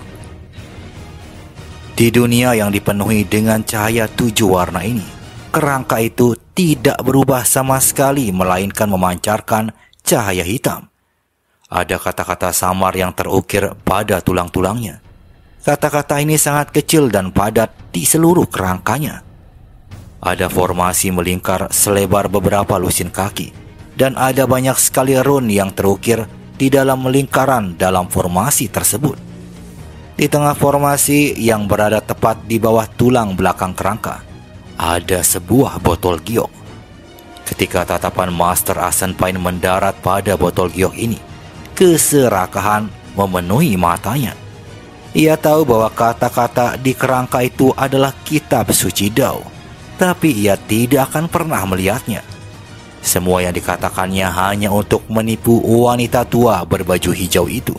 Di dunia yang dipenuhi dengan cahaya 7 warna ini, kerangka itu tidak berubah sama sekali melainkan memancarkan cahaya hitam. Ada kata-kata samar yang terukir pada tulang-tulangnya. Kata-kata ini sangat kecil dan padat di seluruh kerangkanya. Ada formasi melingkar selebar beberapa lusin kaki, dan ada banyak sekali rune yang terukir di dalam lingkaran dalam formasi tersebut. Di tengah formasi yang berada tepat di bawah tulang belakang kerangka, ada sebuah botol giok. Ketika tatapan Master Asenpain mendarat pada botol giok ini, keserakahan memenuhi matanya. Ia tahu bahwa kata-kata di kerangka itu adalah kitab suci Dao, tapi ia tidak akan pernah melihatnya. Semua yang dikatakannya hanya untuk menipu wanita tua berbaju hijau itu.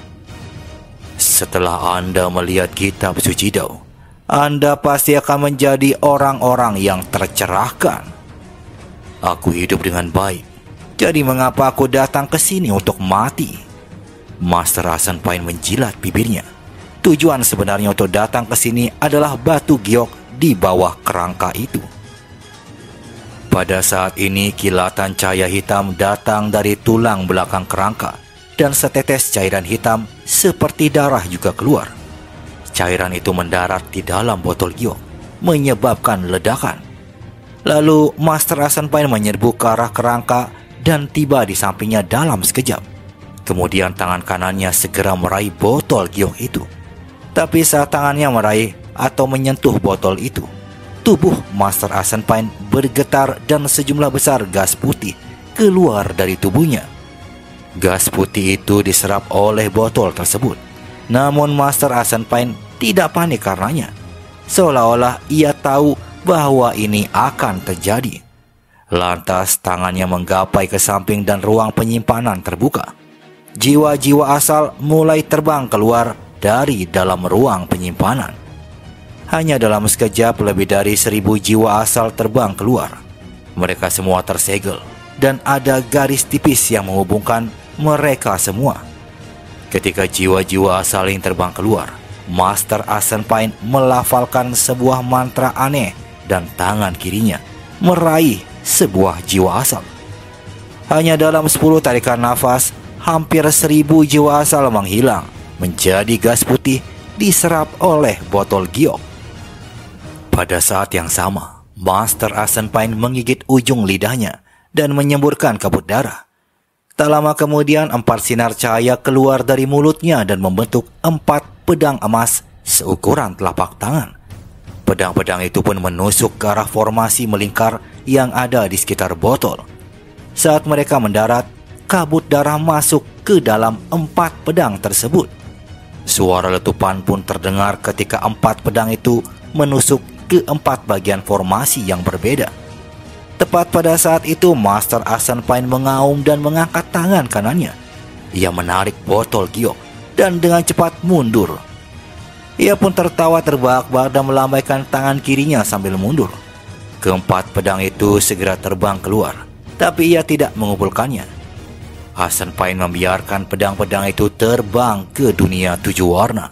Setelah Anda melihat kitab suci Dao, Anda pasti akan menjadi orang-orang yang tercerahkan. Aku hidup dengan baik, jadi mengapa aku datang ke sini untuk mati? Master Asenpain menjilat bibirnya. Tujuan sebenarnya untuk datang ke sini adalah batu giok di bawah kerangka itu. Pada saat ini kilatan cahaya hitam datang dari tulang belakang kerangka, dan setetes cairan hitam seperti darah juga keluar. Cairan itu mendarat di dalam botol giok, menyebabkan ledakan. Lalu Master Asenpain menyerbu ke arah kerangka dan tiba di sampingnya dalam sekejap. Kemudian tangan kanannya segera meraih botol giok itu. Tapi saat tangannya meraih atau menyentuh botol itu, tubuh Master Asenpain bergetar dan sejumlah besar gas putih keluar dari tubuhnya. Gas putih itu diserap oleh botol tersebut. Namun Master Asenpain tidak panik karenanya. Seolah-olah ia tahu bahwa ini akan terjadi. Lantas tangannya menggapai ke samping dan ruang penyimpanan terbuka. Jiwa-jiwa asal mulai terbang keluar dari dalam ruang penyimpanan. Hanya dalam sekejap lebih dari 1000 jiwa asal terbang keluar. Mereka semua tersegel dan ada garis tipis yang menghubungkan mereka semua. Ketika jiwa-jiwa asal yang terbang keluar, Master Asenpain melafalkan sebuah mantra aneh dan tangan kirinya meraih sebuah jiwa asal. Hanya dalam 10 tarikan nafas, hampir 1000 jiwa asal menghilang menjadi gas putih diserap oleh botol giok. Pada saat yang sama, Master Asenpain menggigit ujung lidahnya dan menyemburkan kabut darah. Tak lama kemudian 4 sinar cahaya keluar dari mulutnya dan membentuk 4 pedang emas seukuran telapak tangan. Pedang-pedang itu pun menusuk ke arah formasi melingkar yang ada di sekitar botol. Saat mereka mendarat, kabut darah masuk ke dalam 4 pedang tersebut. Suara letupan pun terdengar ketika 4 pedang itu menusuk ke 4 bagian formasi yang berbeda. Tepat pada saat itu Master Asenpain mengaum dan mengangkat tangan kanannya. Ia menarik botol giok dan dengan cepat mundur. Ia pun tertawa terbahak-bahak dan melambaikan tangan kirinya sambil mundur. Keempat pedang itu segera terbang keluar, tapi ia tidak mengumpulkannya. Asenpain membiarkan pedang-pedang itu terbang ke dunia 7 warna.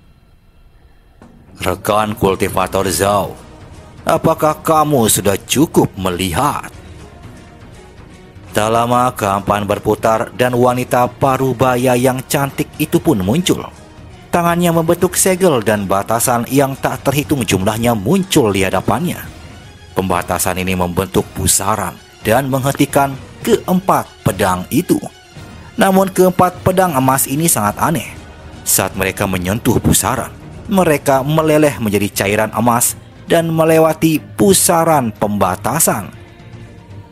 Rekan kultivator Zhao, apakah kamu sudah cukup melihat? Tak lama kehampaan berputar dan wanita parubaya yang cantik itu pun muncul. Tangannya membentuk segel dan batasan yang tak terhitung jumlahnya muncul di hadapannya. Pembatasan ini membentuk pusaran dan menghentikan keempat pedang itu. Namun keempat pedang emas ini sangat aneh. Saat mereka menyentuh pusaran, mereka meleleh menjadi cairan emas dan melewati pusaran pembatasan.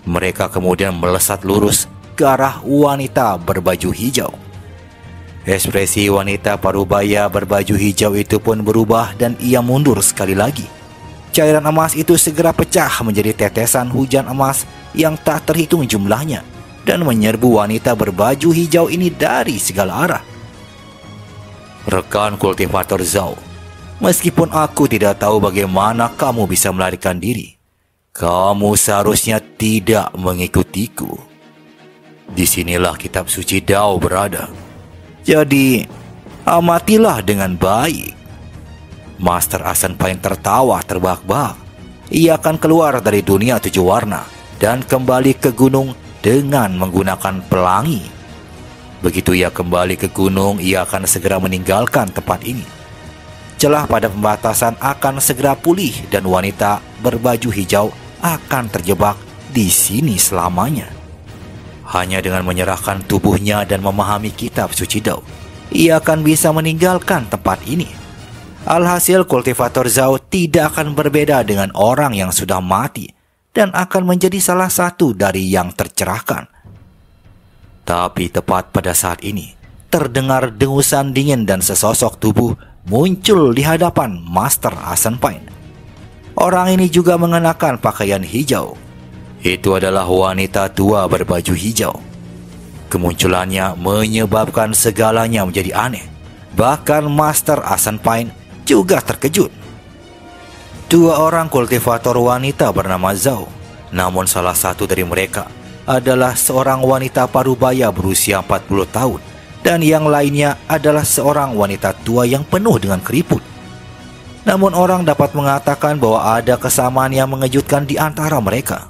Mereka kemudian melesat lurus ke arah wanita berbaju hijau. Ekspresi wanita parubaya berbaju hijau itu pun berubah dan ia mundur sekali lagi. Cairan emas itu segera pecah menjadi tetesan hujan emas yang tak terhitung jumlahnya dan menyerbu wanita berbaju hijau ini dari segala arah. Rekan kultivator Zhao, meskipun aku tidak tahu bagaimana kamu bisa melarikan diri, kamu seharusnya tidak mengikutiku. Disinilah kitab suci Dao berada. Jadi, amatilah dengan baik. Master Ascent Pain tertawa terbahak-bahak. Ia akan keluar dari dunia 7 warna dan kembali ke gunung dengan menggunakan pelangi. Begitu ia kembali ke gunung, ia akan segera meninggalkan tempat ini. Celah pada pembatasan akan segera pulih dan wanita berbaju hijau akan terjebak di sini selamanya. Hanya dengan menyerahkan tubuhnya dan memahami kitab suci Dao, ia akan bisa meninggalkan tempat ini. Alhasil kultivator Zhao tidak akan berbeda dengan orang yang sudah mati dan akan menjadi salah satu dari yang tercerahkan. Tapi tepat pada saat ini, terdengar dengusan dingin dan sesosok tubuh muncul di hadapan Master Ascent Pain. Orang ini juga mengenakan pakaian hijau. Itu adalah wanita tua berbaju hijau. Kemunculannya menyebabkan segalanya menjadi aneh. Bahkan Master Ascent Pain juga terkejut. 2 orang kultivator wanita bernama Zhao, namun salah satu dari mereka adalah seorang wanita parubaya berusia 40 tahun dan yang lainnya adalah seorang wanita tua yang penuh dengan keriput. Namun orang dapat mengatakan bahwa ada kesamaan yang mengejutkan di antara mereka.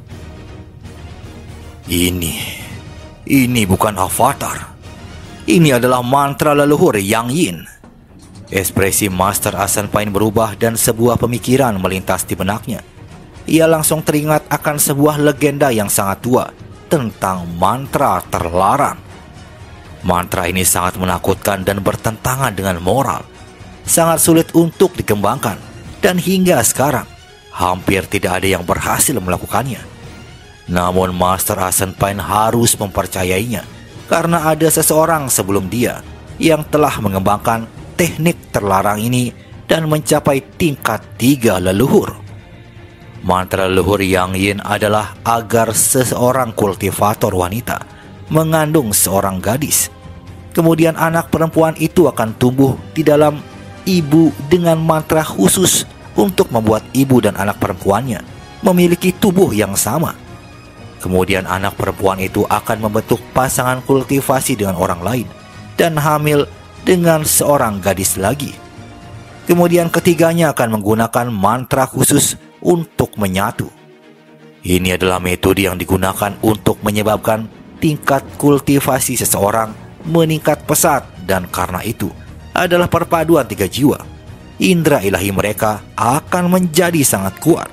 Ini bukan avatar. Ini adalah mantra leluhur Yang Yin. Ekspresi Master Ascent Pain berubah dan sebuah pemikiran melintas di benaknya. Ia langsung teringat akan sebuah legenda yang sangat tua tentang mantra terlarang. Mantra ini sangat menakutkan dan bertentangan dengan moral. Sangat sulit untuk dikembangkan dan hingga sekarang hampir tidak ada yang berhasil melakukannya. Namun Master Ascent Pain harus mempercayainya karena ada seseorang sebelum dia yang telah mengembangkan teknik terlarang ini dan mencapai tingkat 3 leluhur. Mantra leluhur Yang Yin adalah agar seseorang kultivator wanita mengandung seorang gadis. Kemudian anak perempuan itu akan tumbuh di dalam ibu dengan mantra khusus untuk membuat ibu dan anak perempuannya memiliki tubuh yang sama. Kemudian anak perempuan itu akan membentuk pasangan kultivasi dengan orang lain dan hamil dengan seorang gadis lagi. Kemudian ketiganya akan menggunakan mantra khusus untuk menyatu. Ini adalah metode yang digunakan untuk menyebabkan tingkat kultivasi seseorang meningkat pesat dan karena itu adalah perpaduan 3 jiwa. Indera ilahi mereka akan menjadi sangat kuat.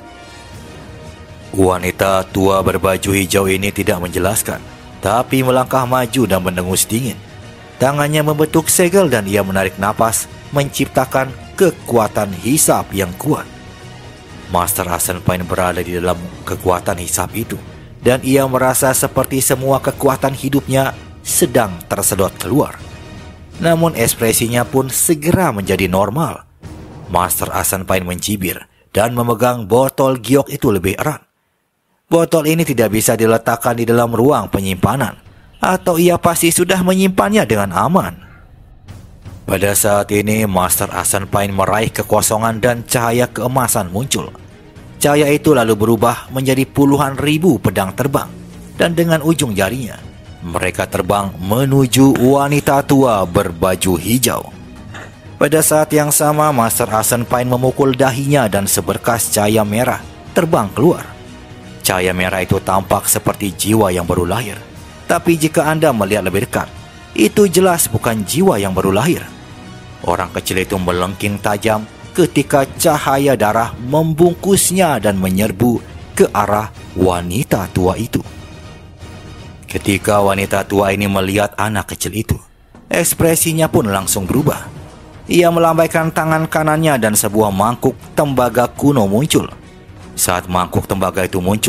Wanita tua berbaju hijau ini tidak menjelaskan, tapi melangkah maju dan mendengus dingin. Tangannya membentuk segel dan ia menarik napas, menciptakan kekuatan hisap yang kuat. Master Ascent Pain berada di dalam kekuatan hisap itu, dan ia merasa seperti semua kekuatan hidupnya sedang tersedot keluar. Namun ekspresinya pun segera menjadi normal. Master Ascent Pain mencibir dan memegang botol giok itu lebih erat. Botol ini tidak bisa diletakkan di dalam ruang penyimpanan, atau ia pasti sudah menyimpannya dengan aman. Pada saat ini Master Ascent Pain meraih kekosongan dan cahaya keemasan muncul. Cahaya itu lalu berubah menjadi puluhan ribu pedang terbang, dan dengan ujung jarinya mereka terbang menuju wanita tua berbaju hijau. Pada saat yang sama Master Ascent Pain memukul dahinya dan seberkas cahaya merah terbang keluar. Cahaya merah itu tampak seperti jiwa yang baru lahir. Tapi jika Anda melihat lebih dekat, itu jelas bukan jiwa yang baru lahir. Orang kecil itu melengking tajam ketika cahaya darah membungkusnya dan menyerbu ke arah wanita tua itu. Ketika wanita tua ini melihat anak kecil itu, ekspresinya pun langsung berubah. Ia melambaikan tangan kanannya dan sebuah mangkuk tembaga kuno muncul. Saat mangkuk tembaga itu muncul,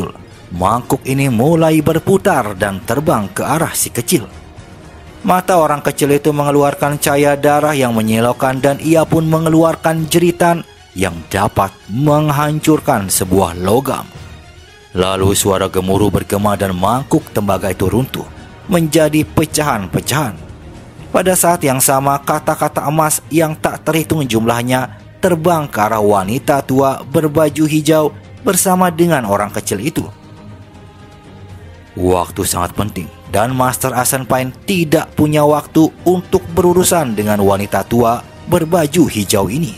mangkuk ini mulai berputar dan terbang ke arah si kecil. Mata orang kecil itu mengeluarkan cahaya darah yang menyilaukan dan ia pun mengeluarkan jeritan yang dapat menghancurkan sebuah logam. Lalu suara gemuruh bergema dan mangkuk tembaga itu runtuh menjadi pecahan-pecahan. Pada saat yang sama, kata-kata emas yang tak terhitung jumlahnya terbang ke arah wanita tua berbaju hijau bersama dengan orang kecil itu. Waktu sangat penting dan Master Ascent Pine tidak punya waktu untuk berurusan dengan wanita tua berbaju hijau ini.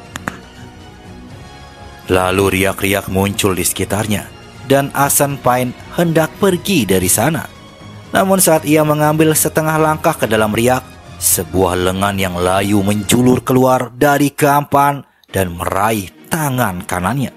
Lalu riak-riak muncul di sekitarnya dan Ascent Pine hendak pergi dari sana. Namun saat ia mengambil setengah langkah ke dalam riak, sebuah lengan yang layu menjulur keluar dari keampan dan meraih tangan kanannya.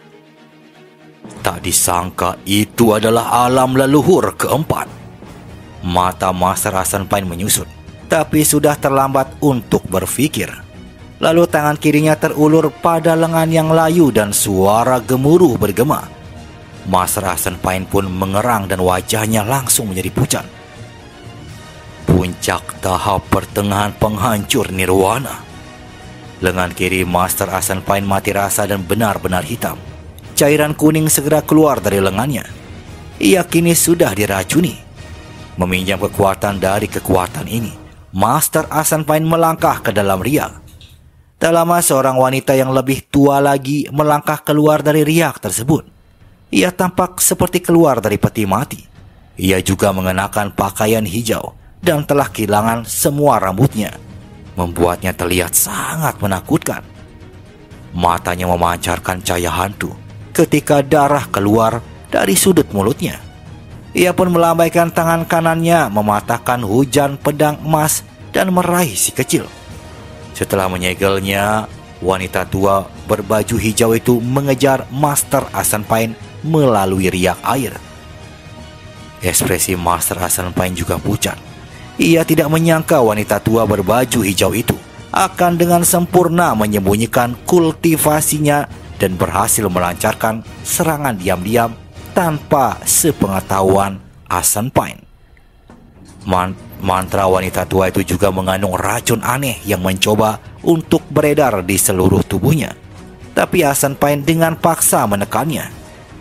Tak disangka itu adalah alam leluhur keempat. Mata Master Ascent Pine menyusut, tapi sudah terlambat untuk berpikir. Lalu tangan kirinya terulur pada lengan yang layu dan suara gemuruh bergema. Master Ascent Pine pun mengerang dan wajahnya langsung menjadi pucat. Puncak tahap pertengahan penghancur nirwana. Lengan kiri Master Ascent Pine mati rasa dan benar-benar hitam. Cairan kuning segera keluar dari lengannya. Ia kini sudah diracuni. Meminjam kekuatan dari kekuatan ini, Master Ascent Pine melangkah ke dalam riak. Tak lama seorang wanita yang lebih tua lagi melangkah keluar dari riak tersebut. Ia tampak seperti keluar dari peti mati. Ia juga mengenakan pakaian hijau dan telah kehilangan semua rambutnya, membuatnya terlihat sangat menakutkan. Matanya memancarkan cahaya hantu ketika darah keluar dari sudut mulutnya. Ia pun melambaikan tangan kanannya mematahkan hujan pedang emas dan meraih si kecil. Setelah menyegelnya, wanita tua berbaju hijau itu mengejar Master Ascent Pine melalui riak air. Ekspresi Master Ascent Pine juga pucat. Ia tidak menyangka wanita tua berbaju hijau itu akan dengan sempurna menyembunyikan kultivasinya dan berhasil melancarkan serangan diam-diam tanpa sepengetahuan Ascent Pine. Mantra wanita tua itu juga mengandung racun aneh yang mencoba untuk beredar di seluruh tubuhnya. Tapi Ascent Pine dengan paksa menekannya.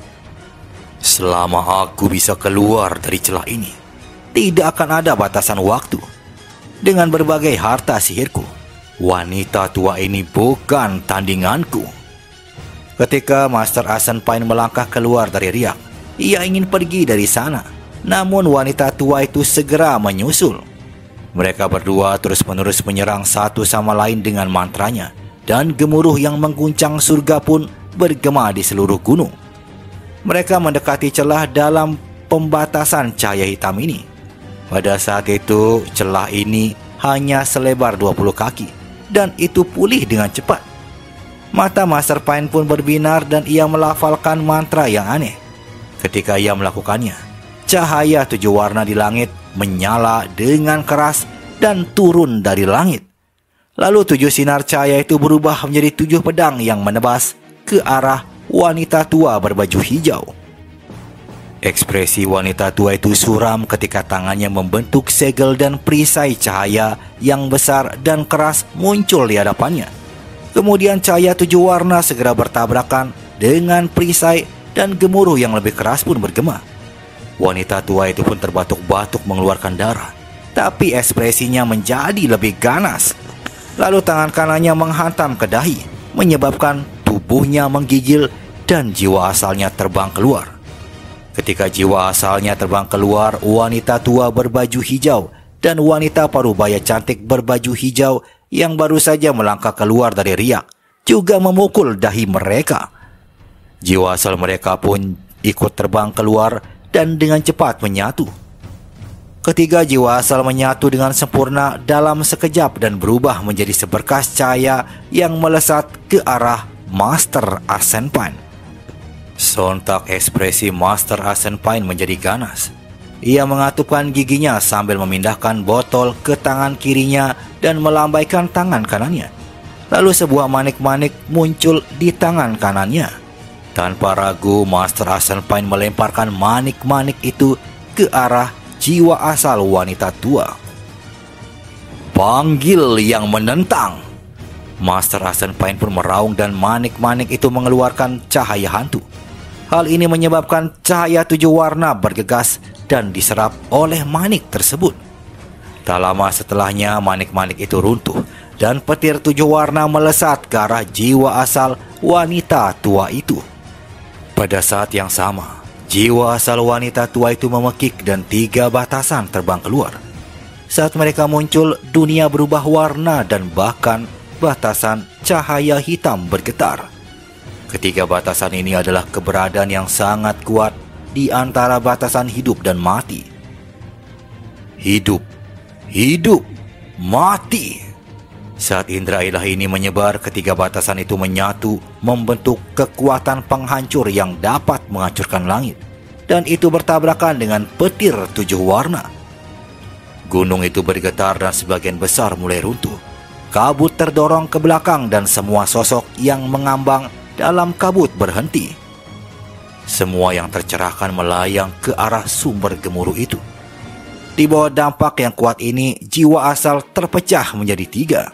Selama aku bisa keluar dari celah ini, tidak akan ada batasan waktu. Dengan berbagai harta sihirku, wanita tua ini bukan tandinganku. Ketika Master Ascent Pine melangkah keluar dari riak, ia ingin pergi dari sana. Namun wanita tua itu segera menyusul. Mereka berdua terus-menerus menyerang satu sama lain dengan mantranya, dan gemuruh yang mengguncang surga pun bergema di seluruh gunung. Mereka mendekati celah dalam pembatasan cahaya hitam ini. Pada saat itu, celah ini hanya selebar 20 kaki, dan itu pulih dengan cepat. Mata Master Pine pun berbinar dan ia melafalkan mantra yang aneh. Ketika ia melakukannya, cahaya 7 warna di langit menyala dengan keras dan turun dari langit. Lalu 7 sinar cahaya itu berubah menjadi 7 pedang yang menebas ke arah wanita tua berbaju hijau. Ekspresi wanita tua itu suram ketika tangannya membentuk segel dan perisai cahaya yang besar dan keras muncul di hadapannya. Kemudian cahaya 7 warna segera bertabrakan dengan perisai dan gemuruh yang lebih keras pun bergema. Wanita tua itu pun terbatuk-batuk mengeluarkan darah, tapi ekspresinya menjadi lebih ganas. Lalu tangan kanannya menghantam ke dahi, menyebabkan tubuhnya menggigil dan jiwa asalnya terbang keluar. Ketika jiwa asalnya terbang keluar, wanita tua berbaju hijau dan wanita parubaya cantik berbaju hijau yang baru saja melangkah keluar dari riak juga memukul dahi mereka. Jiwa asal mereka pun ikut terbang keluar dan dengan cepat menyatu. Ketiga jiwa asal menyatu dengan sempurna dalam sekejap dan berubah menjadi seberkas cahaya yang melesat ke arah Master Ascent Pine. Sontak ekspresi Master Ascent Pine menjadi ganas. Ia mengatupkan giginya sambil memindahkan botol ke tangan kirinya dan melambaikan tangan kanannya. Lalu sebuah manik-manik muncul di tangan kanannya. Tanpa ragu, Master Asenpain melemparkan manik-manik itu ke arah jiwa asal wanita tua. Panggil yang menentang. Master Asenpain pun meraung dan manik-manik itu mengeluarkan cahaya hantu. Hal ini menyebabkan cahaya 7 warna bergegas dan diserap oleh manik tersebut. Tak lama setelahnya, manik-manik itu runtuh dan petir 7 warna melesat ke arah jiwa asal wanita tua itu. Pada saat yang sama, jiwa asal wanita tua itu memekik dan 3 batasan terbang keluar. Saat mereka muncul, dunia berubah warna dan bahkan batasan cahaya hitam bergetar. Ketiga batasan ini adalah keberadaan yang sangat kuat di antara batasan hidup dan mati. Hidup, hidup, mati. Saat indera ilahi ini menyebar, ketiga batasan itu menyatu membentuk kekuatan penghancur yang dapat menghancurkan langit. Dan itu bertabrakan dengan petir 7 warna. Gunung itu bergetar dan sebagian besar mulai runtuh. Kabut terdorong ke belakang dan semua sosok yang mengambang dalam kabut berhenti. Semua yang tercerahkan melayang ke arah sumber gemuruh itu. Di bawah dampak yang kuat ini, jiwa asal terpecah menjadi 3.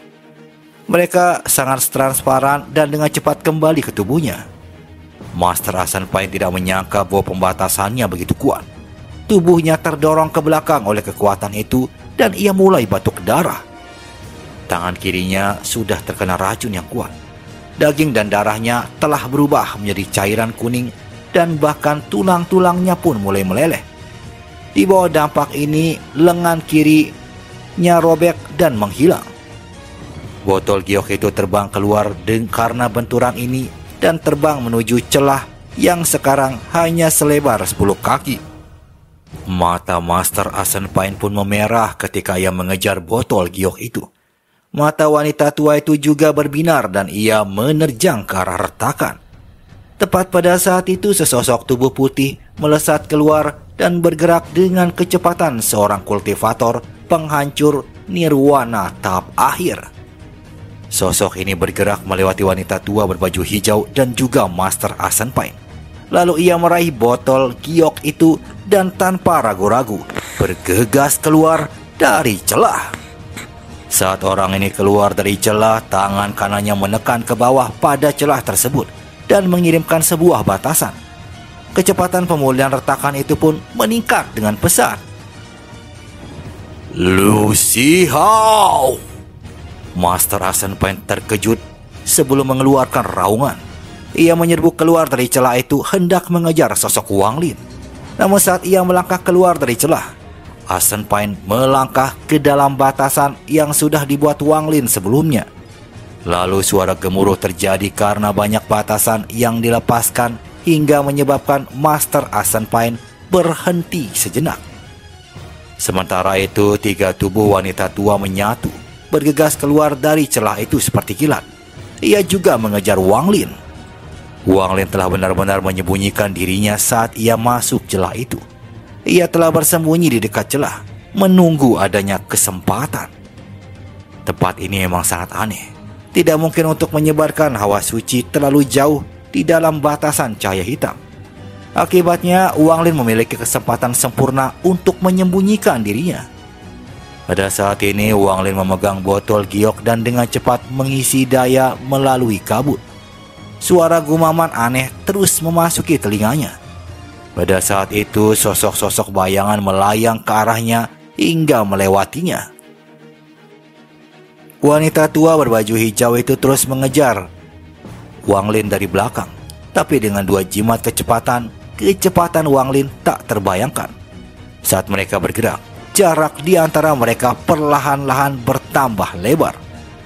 Mereka sangat transparan dan dengan cepat kembali ke tubuhnya. Master Asenpain tidak menyangka bahwa pembatasannya begitu kuat. Tubuhnya terdorong ke belakang oleh kekuatan itu dan ia mulai batuk darah. Tangan kirinya sudah terkena racun yang kuat. Daging dan darahnya telah berubah menjadi cairan kuning dan bahkan tulang-tulangnya pun mulai meleleh. Di bawah dampak ini, lengan kirinya robek dan menghilang. Botol giok itu terbang keluar karena benturan ini dan terbang menuju celah yang sekarang hanya selebar 10 kaki. Mata Master Asenpain pun memerah ketika ia mengejar botol giok itu. Mata wanita tua itu juga berbinar dan ia menerjang ke arah retakan. Tepat pada saat itu, sesosok tubuh putih melesat keluar dan bergerak dengan kecepatan seorang kultivator penghancur nirwana tahap akhir. Sosok ini bergerak melewati wanita tua berbaju hijau dan juga Master Asenpain. Lalu ia meraih botol giok itu dan tanpa ragu-ragu bergegas keluar dari celah. Saat orang ini keluar dari celah, tangan kanannya menekan ke bawah pada celah tersebut dan mengirimkan sebuah batasan. Kecepatan pemulihan retakan itu pun meningkat dengan pesat. Lucy Hao! Master Asenpain terkejut sebelum mengeluarkan raungan. Ia menyerbu keluar dari celah itu hendak mengejar sosok Wang Lin. Namun saat ia melangkah keluar dari celah, Asenpain melangkah ke dalam batasan yang sudah dibuat Wang Lin sebelumnya. Lalu suara gemuruh terjadi karena banyak batasan yang dilepaskan hingga menyebabkan Master Asenpain berhenti sejenak. Sementara itu, 3 tubuh wanita tua menyatu, bergegas keluar dari celah itu seperti kilat. Ia juga mengejar Wang Lin. Wang Lin telah benar-benar menyembunyikan dirinya saat ia masuk celah itu. Ia telah bersembunyi di dekat celah, menunggu adanya kesempatan. Tempat ini memang sangat aneh. Tidak mungkin untuk menyebarkan hawa suci terlalu jauh di dalam batasan cahaya hitam. Akibatnya, Wang Lin memiliki kesempatan sempurna untuk menyembunyikan dirinya. Pada saat ini, Wang Lin memegang botol giok dan dengan cepat mengisi daya melalui kabut. Suara gumaman aneh terus memasuki telinganya. Pada saat itu, sosok-sosok bayangan melayang ke arahnya hingga melewatinya. Wanita tua berbaju hijau itu terus mengejar Wang Lin dari belakang. Tapi dengan 2 jimat kecepatan Wang Lin tak terbayangkan. Saat mereka bergerak, jarak di antara mereka perlahan-lahan bertambah lebar.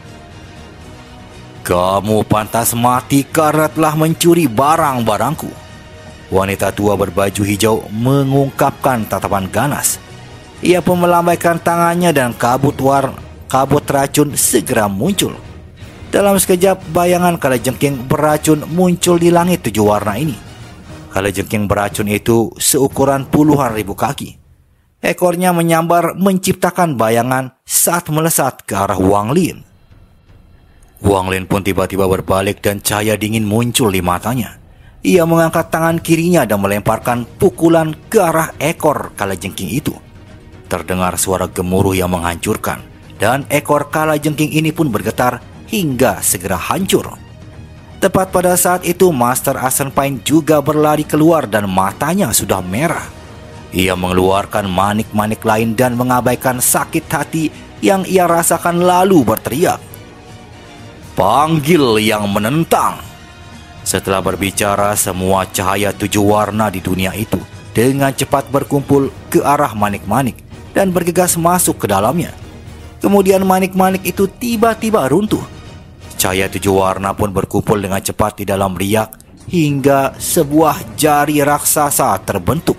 Kamu pantas mati karena telah mencuri barang-barangku. Wanita tua berbaju hijau mengungkapkan tatapan ganas. Ia pun melambaikan tangannya dan kabut racun segera muncul. Dalam sekejap, bayangan kalajengking beracun muncul di langit 7 warna ini. Kalajengking beracun itu seukuran puluhan ribu kaki. Ekornya menyambar menciptakan bayangan saat melesat ke arah Wang Lin. Wang Lin pun tiba-tiba berbalik dan cahaya dingin muncul di matanya. ia mengangkat tangan kirinya dan melemparkan pukulan ke arah ekor kalajengking itu. Terdengar suara gemuruh yang menghancurkan, dan ekor kalajengking ini pun bergetar hingga segera hancur. Tepat pada saat itu Master Asenpain juga berlari keluar dan matanya sudah merah. Ia mengeluarkan manik-manik lain dan mengabaikan sakit hati yang ia rasakan lalu berteriak, "Panggil yang menentang!" Setelah berbicara, semua cahaya 7 warna di dunia itu dengan cepat berkumpul ke arah manik-manik dan bergegas masuk ke dalamnya. Kemudian manik-manik itu tiba-tiba runtuh. Cahaya 7 warna pun berkumpul dengan cepat di dalam riak hingga sebuah jari raksasa terbentuk.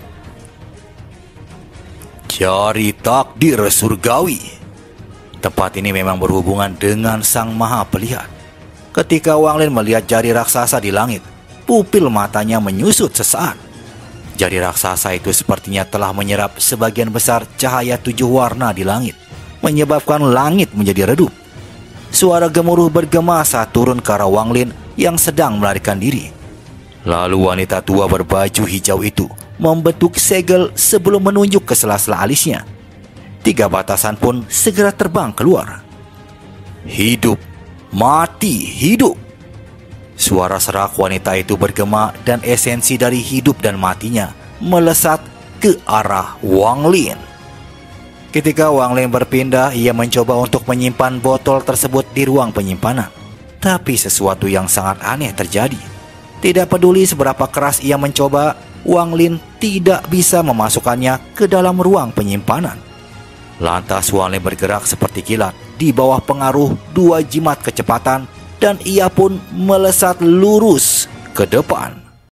Jari takdir surgawi. Tempat ini memang berhubungan dengan Sang Maha Pelihat. Ketika Wang Lin melihat jari raksasa di langit, pupil matanya menyusut sesaat. Jari raksasa itu sepertinya telah menyerap sebagian besar cahaya 7 warna di langit, menyebabkan langit menjadi redup. Suara gemuruh bergema saat turun ke arah Wang Lin yang sedang melarikan diri. Lalu wanita tua berbaju hijau itu membentuk segel sebelum menunjuk ke sela-sela alisnya. 3 batasan pun segera terbang keluar. Hidup, mati, hidup. Suara serak wanita itu bergema dan esensi dari hidup dan matinya melesat ke arah Wang Lin. Ketika Wang Lin berpindah, ia mencoba untuk menyimpan botol tersebut di ruang penyimpanan. Tapi sesuatu yang sangat aneh terjadi. Tidak peduli seberapa keras ia mencoba, Wang Lin tidak bisa memasukkannya ke dalam ruang penyimpanan. Lantas Wang Lin bergerak seperti kilat di bawah pengaruh 2 jimat kecepatan dan ia pun melesat lurus ke depan.